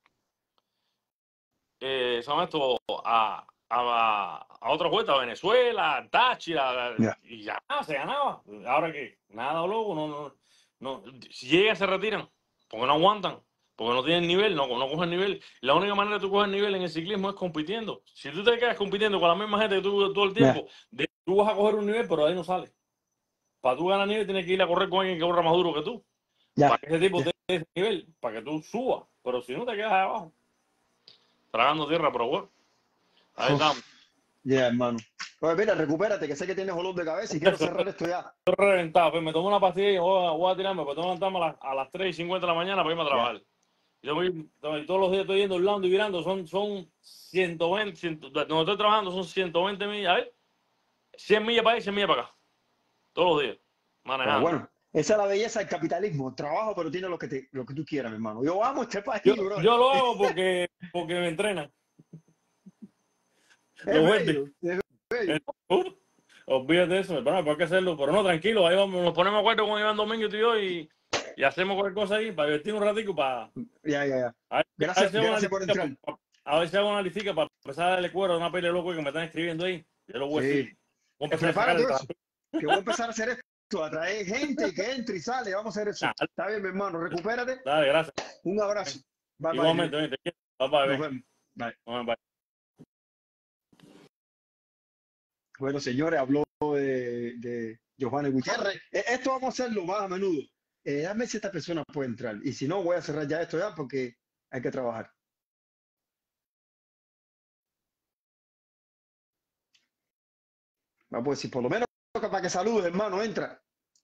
eh, ¿saben esto? A, a, a otra vuelta, a Venezuela, Táchira,
Ya.
y ya se ganaba. Ahora que nada, loco, no, no, no, si llegan, se retiran, porque no aguantan, porque no tienen nivel, no, no cogen nivel. La única manera de tú coger nivel en el ciclismo es compitiendo. Si tú te quedas compitiendo con la misma gente que tú todo el
Ya.
tiempo, de- tú vas a coger un nivel, pero de ahí no sales. Para tú ganar nivel tienes que ir a correr con alguien que corra más duro que tú,
Ya.
para que ese tipo
Ya.
te dé ese nivel, para que tú subas. Pero si no te quedas ahí abajo, tragando tierra, pero bueno, ahí
Uf,
estamos.
ya, hermano. Oye, mira, recupérate, que sé que tienes dolor de cabeza y quiero
Estoy
cerrar esto ya.
reventado, pues me tomo una pastilla y voy a, voy a tirarme, pues tengo que levantarme a las, a las tres y cincuenta de la mañana para irme a
Ya.
trabajar. Yo voy, todos los días estoy yendo Orlando y virando, son, son ciento veinte, cien, donde estoy trabajando son ciento veinte millas, a ver, cien millas para ahí, cien millas para acá, todos los días,
Pero
manejando.
bueno, esa es la belleza del capitalismo. Trabajo, pero tiene lo que, te, lo que tú quieras, mi hermano. Yo amo este país,
Yo,
bro.
yo lo hago porque, porque me entrenan,
Es
los verdes.
bello, es bello.
Uh, olvídate de eso, pero no, hay que hacerlo, pero no, tranquilo, ahí vamos, nos ponemos de acuerdo con Iván Domingo tú y yo y, y hacemos cualquier cosa ahí para divertir un ratico, para
Ya, ya, ya.
a ver, a ver
Gracias,
si hago una
gracias por
listica,
entrar.
pa- a ver si hago una listica para empezar a darle cuero a una pila de loco que me están escribiendo ahí. Yo lo voy a
Sí.
decir. Voy a empezar a
Prepara
sacar el
todo eso.
trabajo.
Que voy a empezar a hacer esto, a traer gente que entre y sale. Vamos a hacer eso.
Dale,
Está bien, mi hermano. Recupérate.
dale, gracias.
Un abrazo. Bye, bye.
Igualmente, oye, te quiero. Bye, bye,
Nos
bye.
vemos. Bye.
Bye, bye.
Bueno, señores, habló de, de Giovanni Gutiérrez. Eh, Esto vamos a hacerlo más a menudo. Eh, dame si esta persona puede entrar. Y si no, voy a cerrar ya esto ya porque hay que trabajar. Vamos, pues si por lo menos para que saludes, hermano, entra.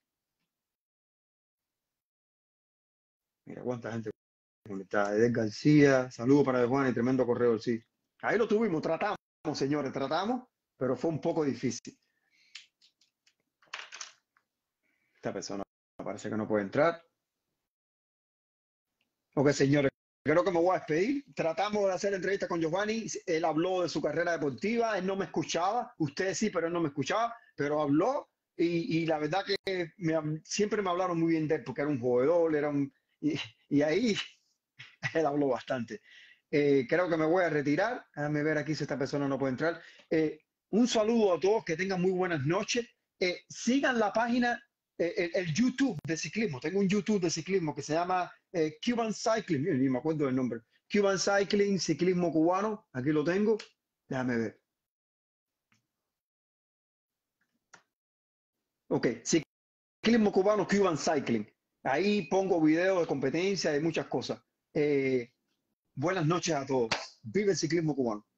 Mira cuánta gente conectada. Edel García, saludo para Juan y tremendo correo, sí. Ahí lo tuvimos, tratamos, señores, tratamos, pero fue un poco difícil. Esta persona parece que no puede entrar. Ok, señores, creo que me voy a despedir. Tratamos de hacer entrevista con Giovanni. Él habló de su carrera deportiva. Él no me escuchaba. Ustedes sí, pero él no me escuchaba. Pero habló y, y la verdad que me, siempre me hablaron muy bien de él porque era un jugador, era un... Y, y ahí él habló bastante. Eh, creo que me voy a retirar. Déjame ver aquí si esta persona no puede entrar. Eh, un saludo a todos, que tengan muy buenas noches. Eh, sigan la página, eh, el, el YouTube de ciclismo. Tengo un YouTube de ciclismo que se llama eh, Cuban Cycling. Yo ni me acuerdo del nombre. Cuban Cycling, ciclismo cubano. Aquí lo tengo. Déjame ver. Ok, ciclismo cubano, Cuban Cycling. Ahí pongo videos de competencia y muchas cosas. Eh, buenas noches a todos. Vive el ciclismo cubano.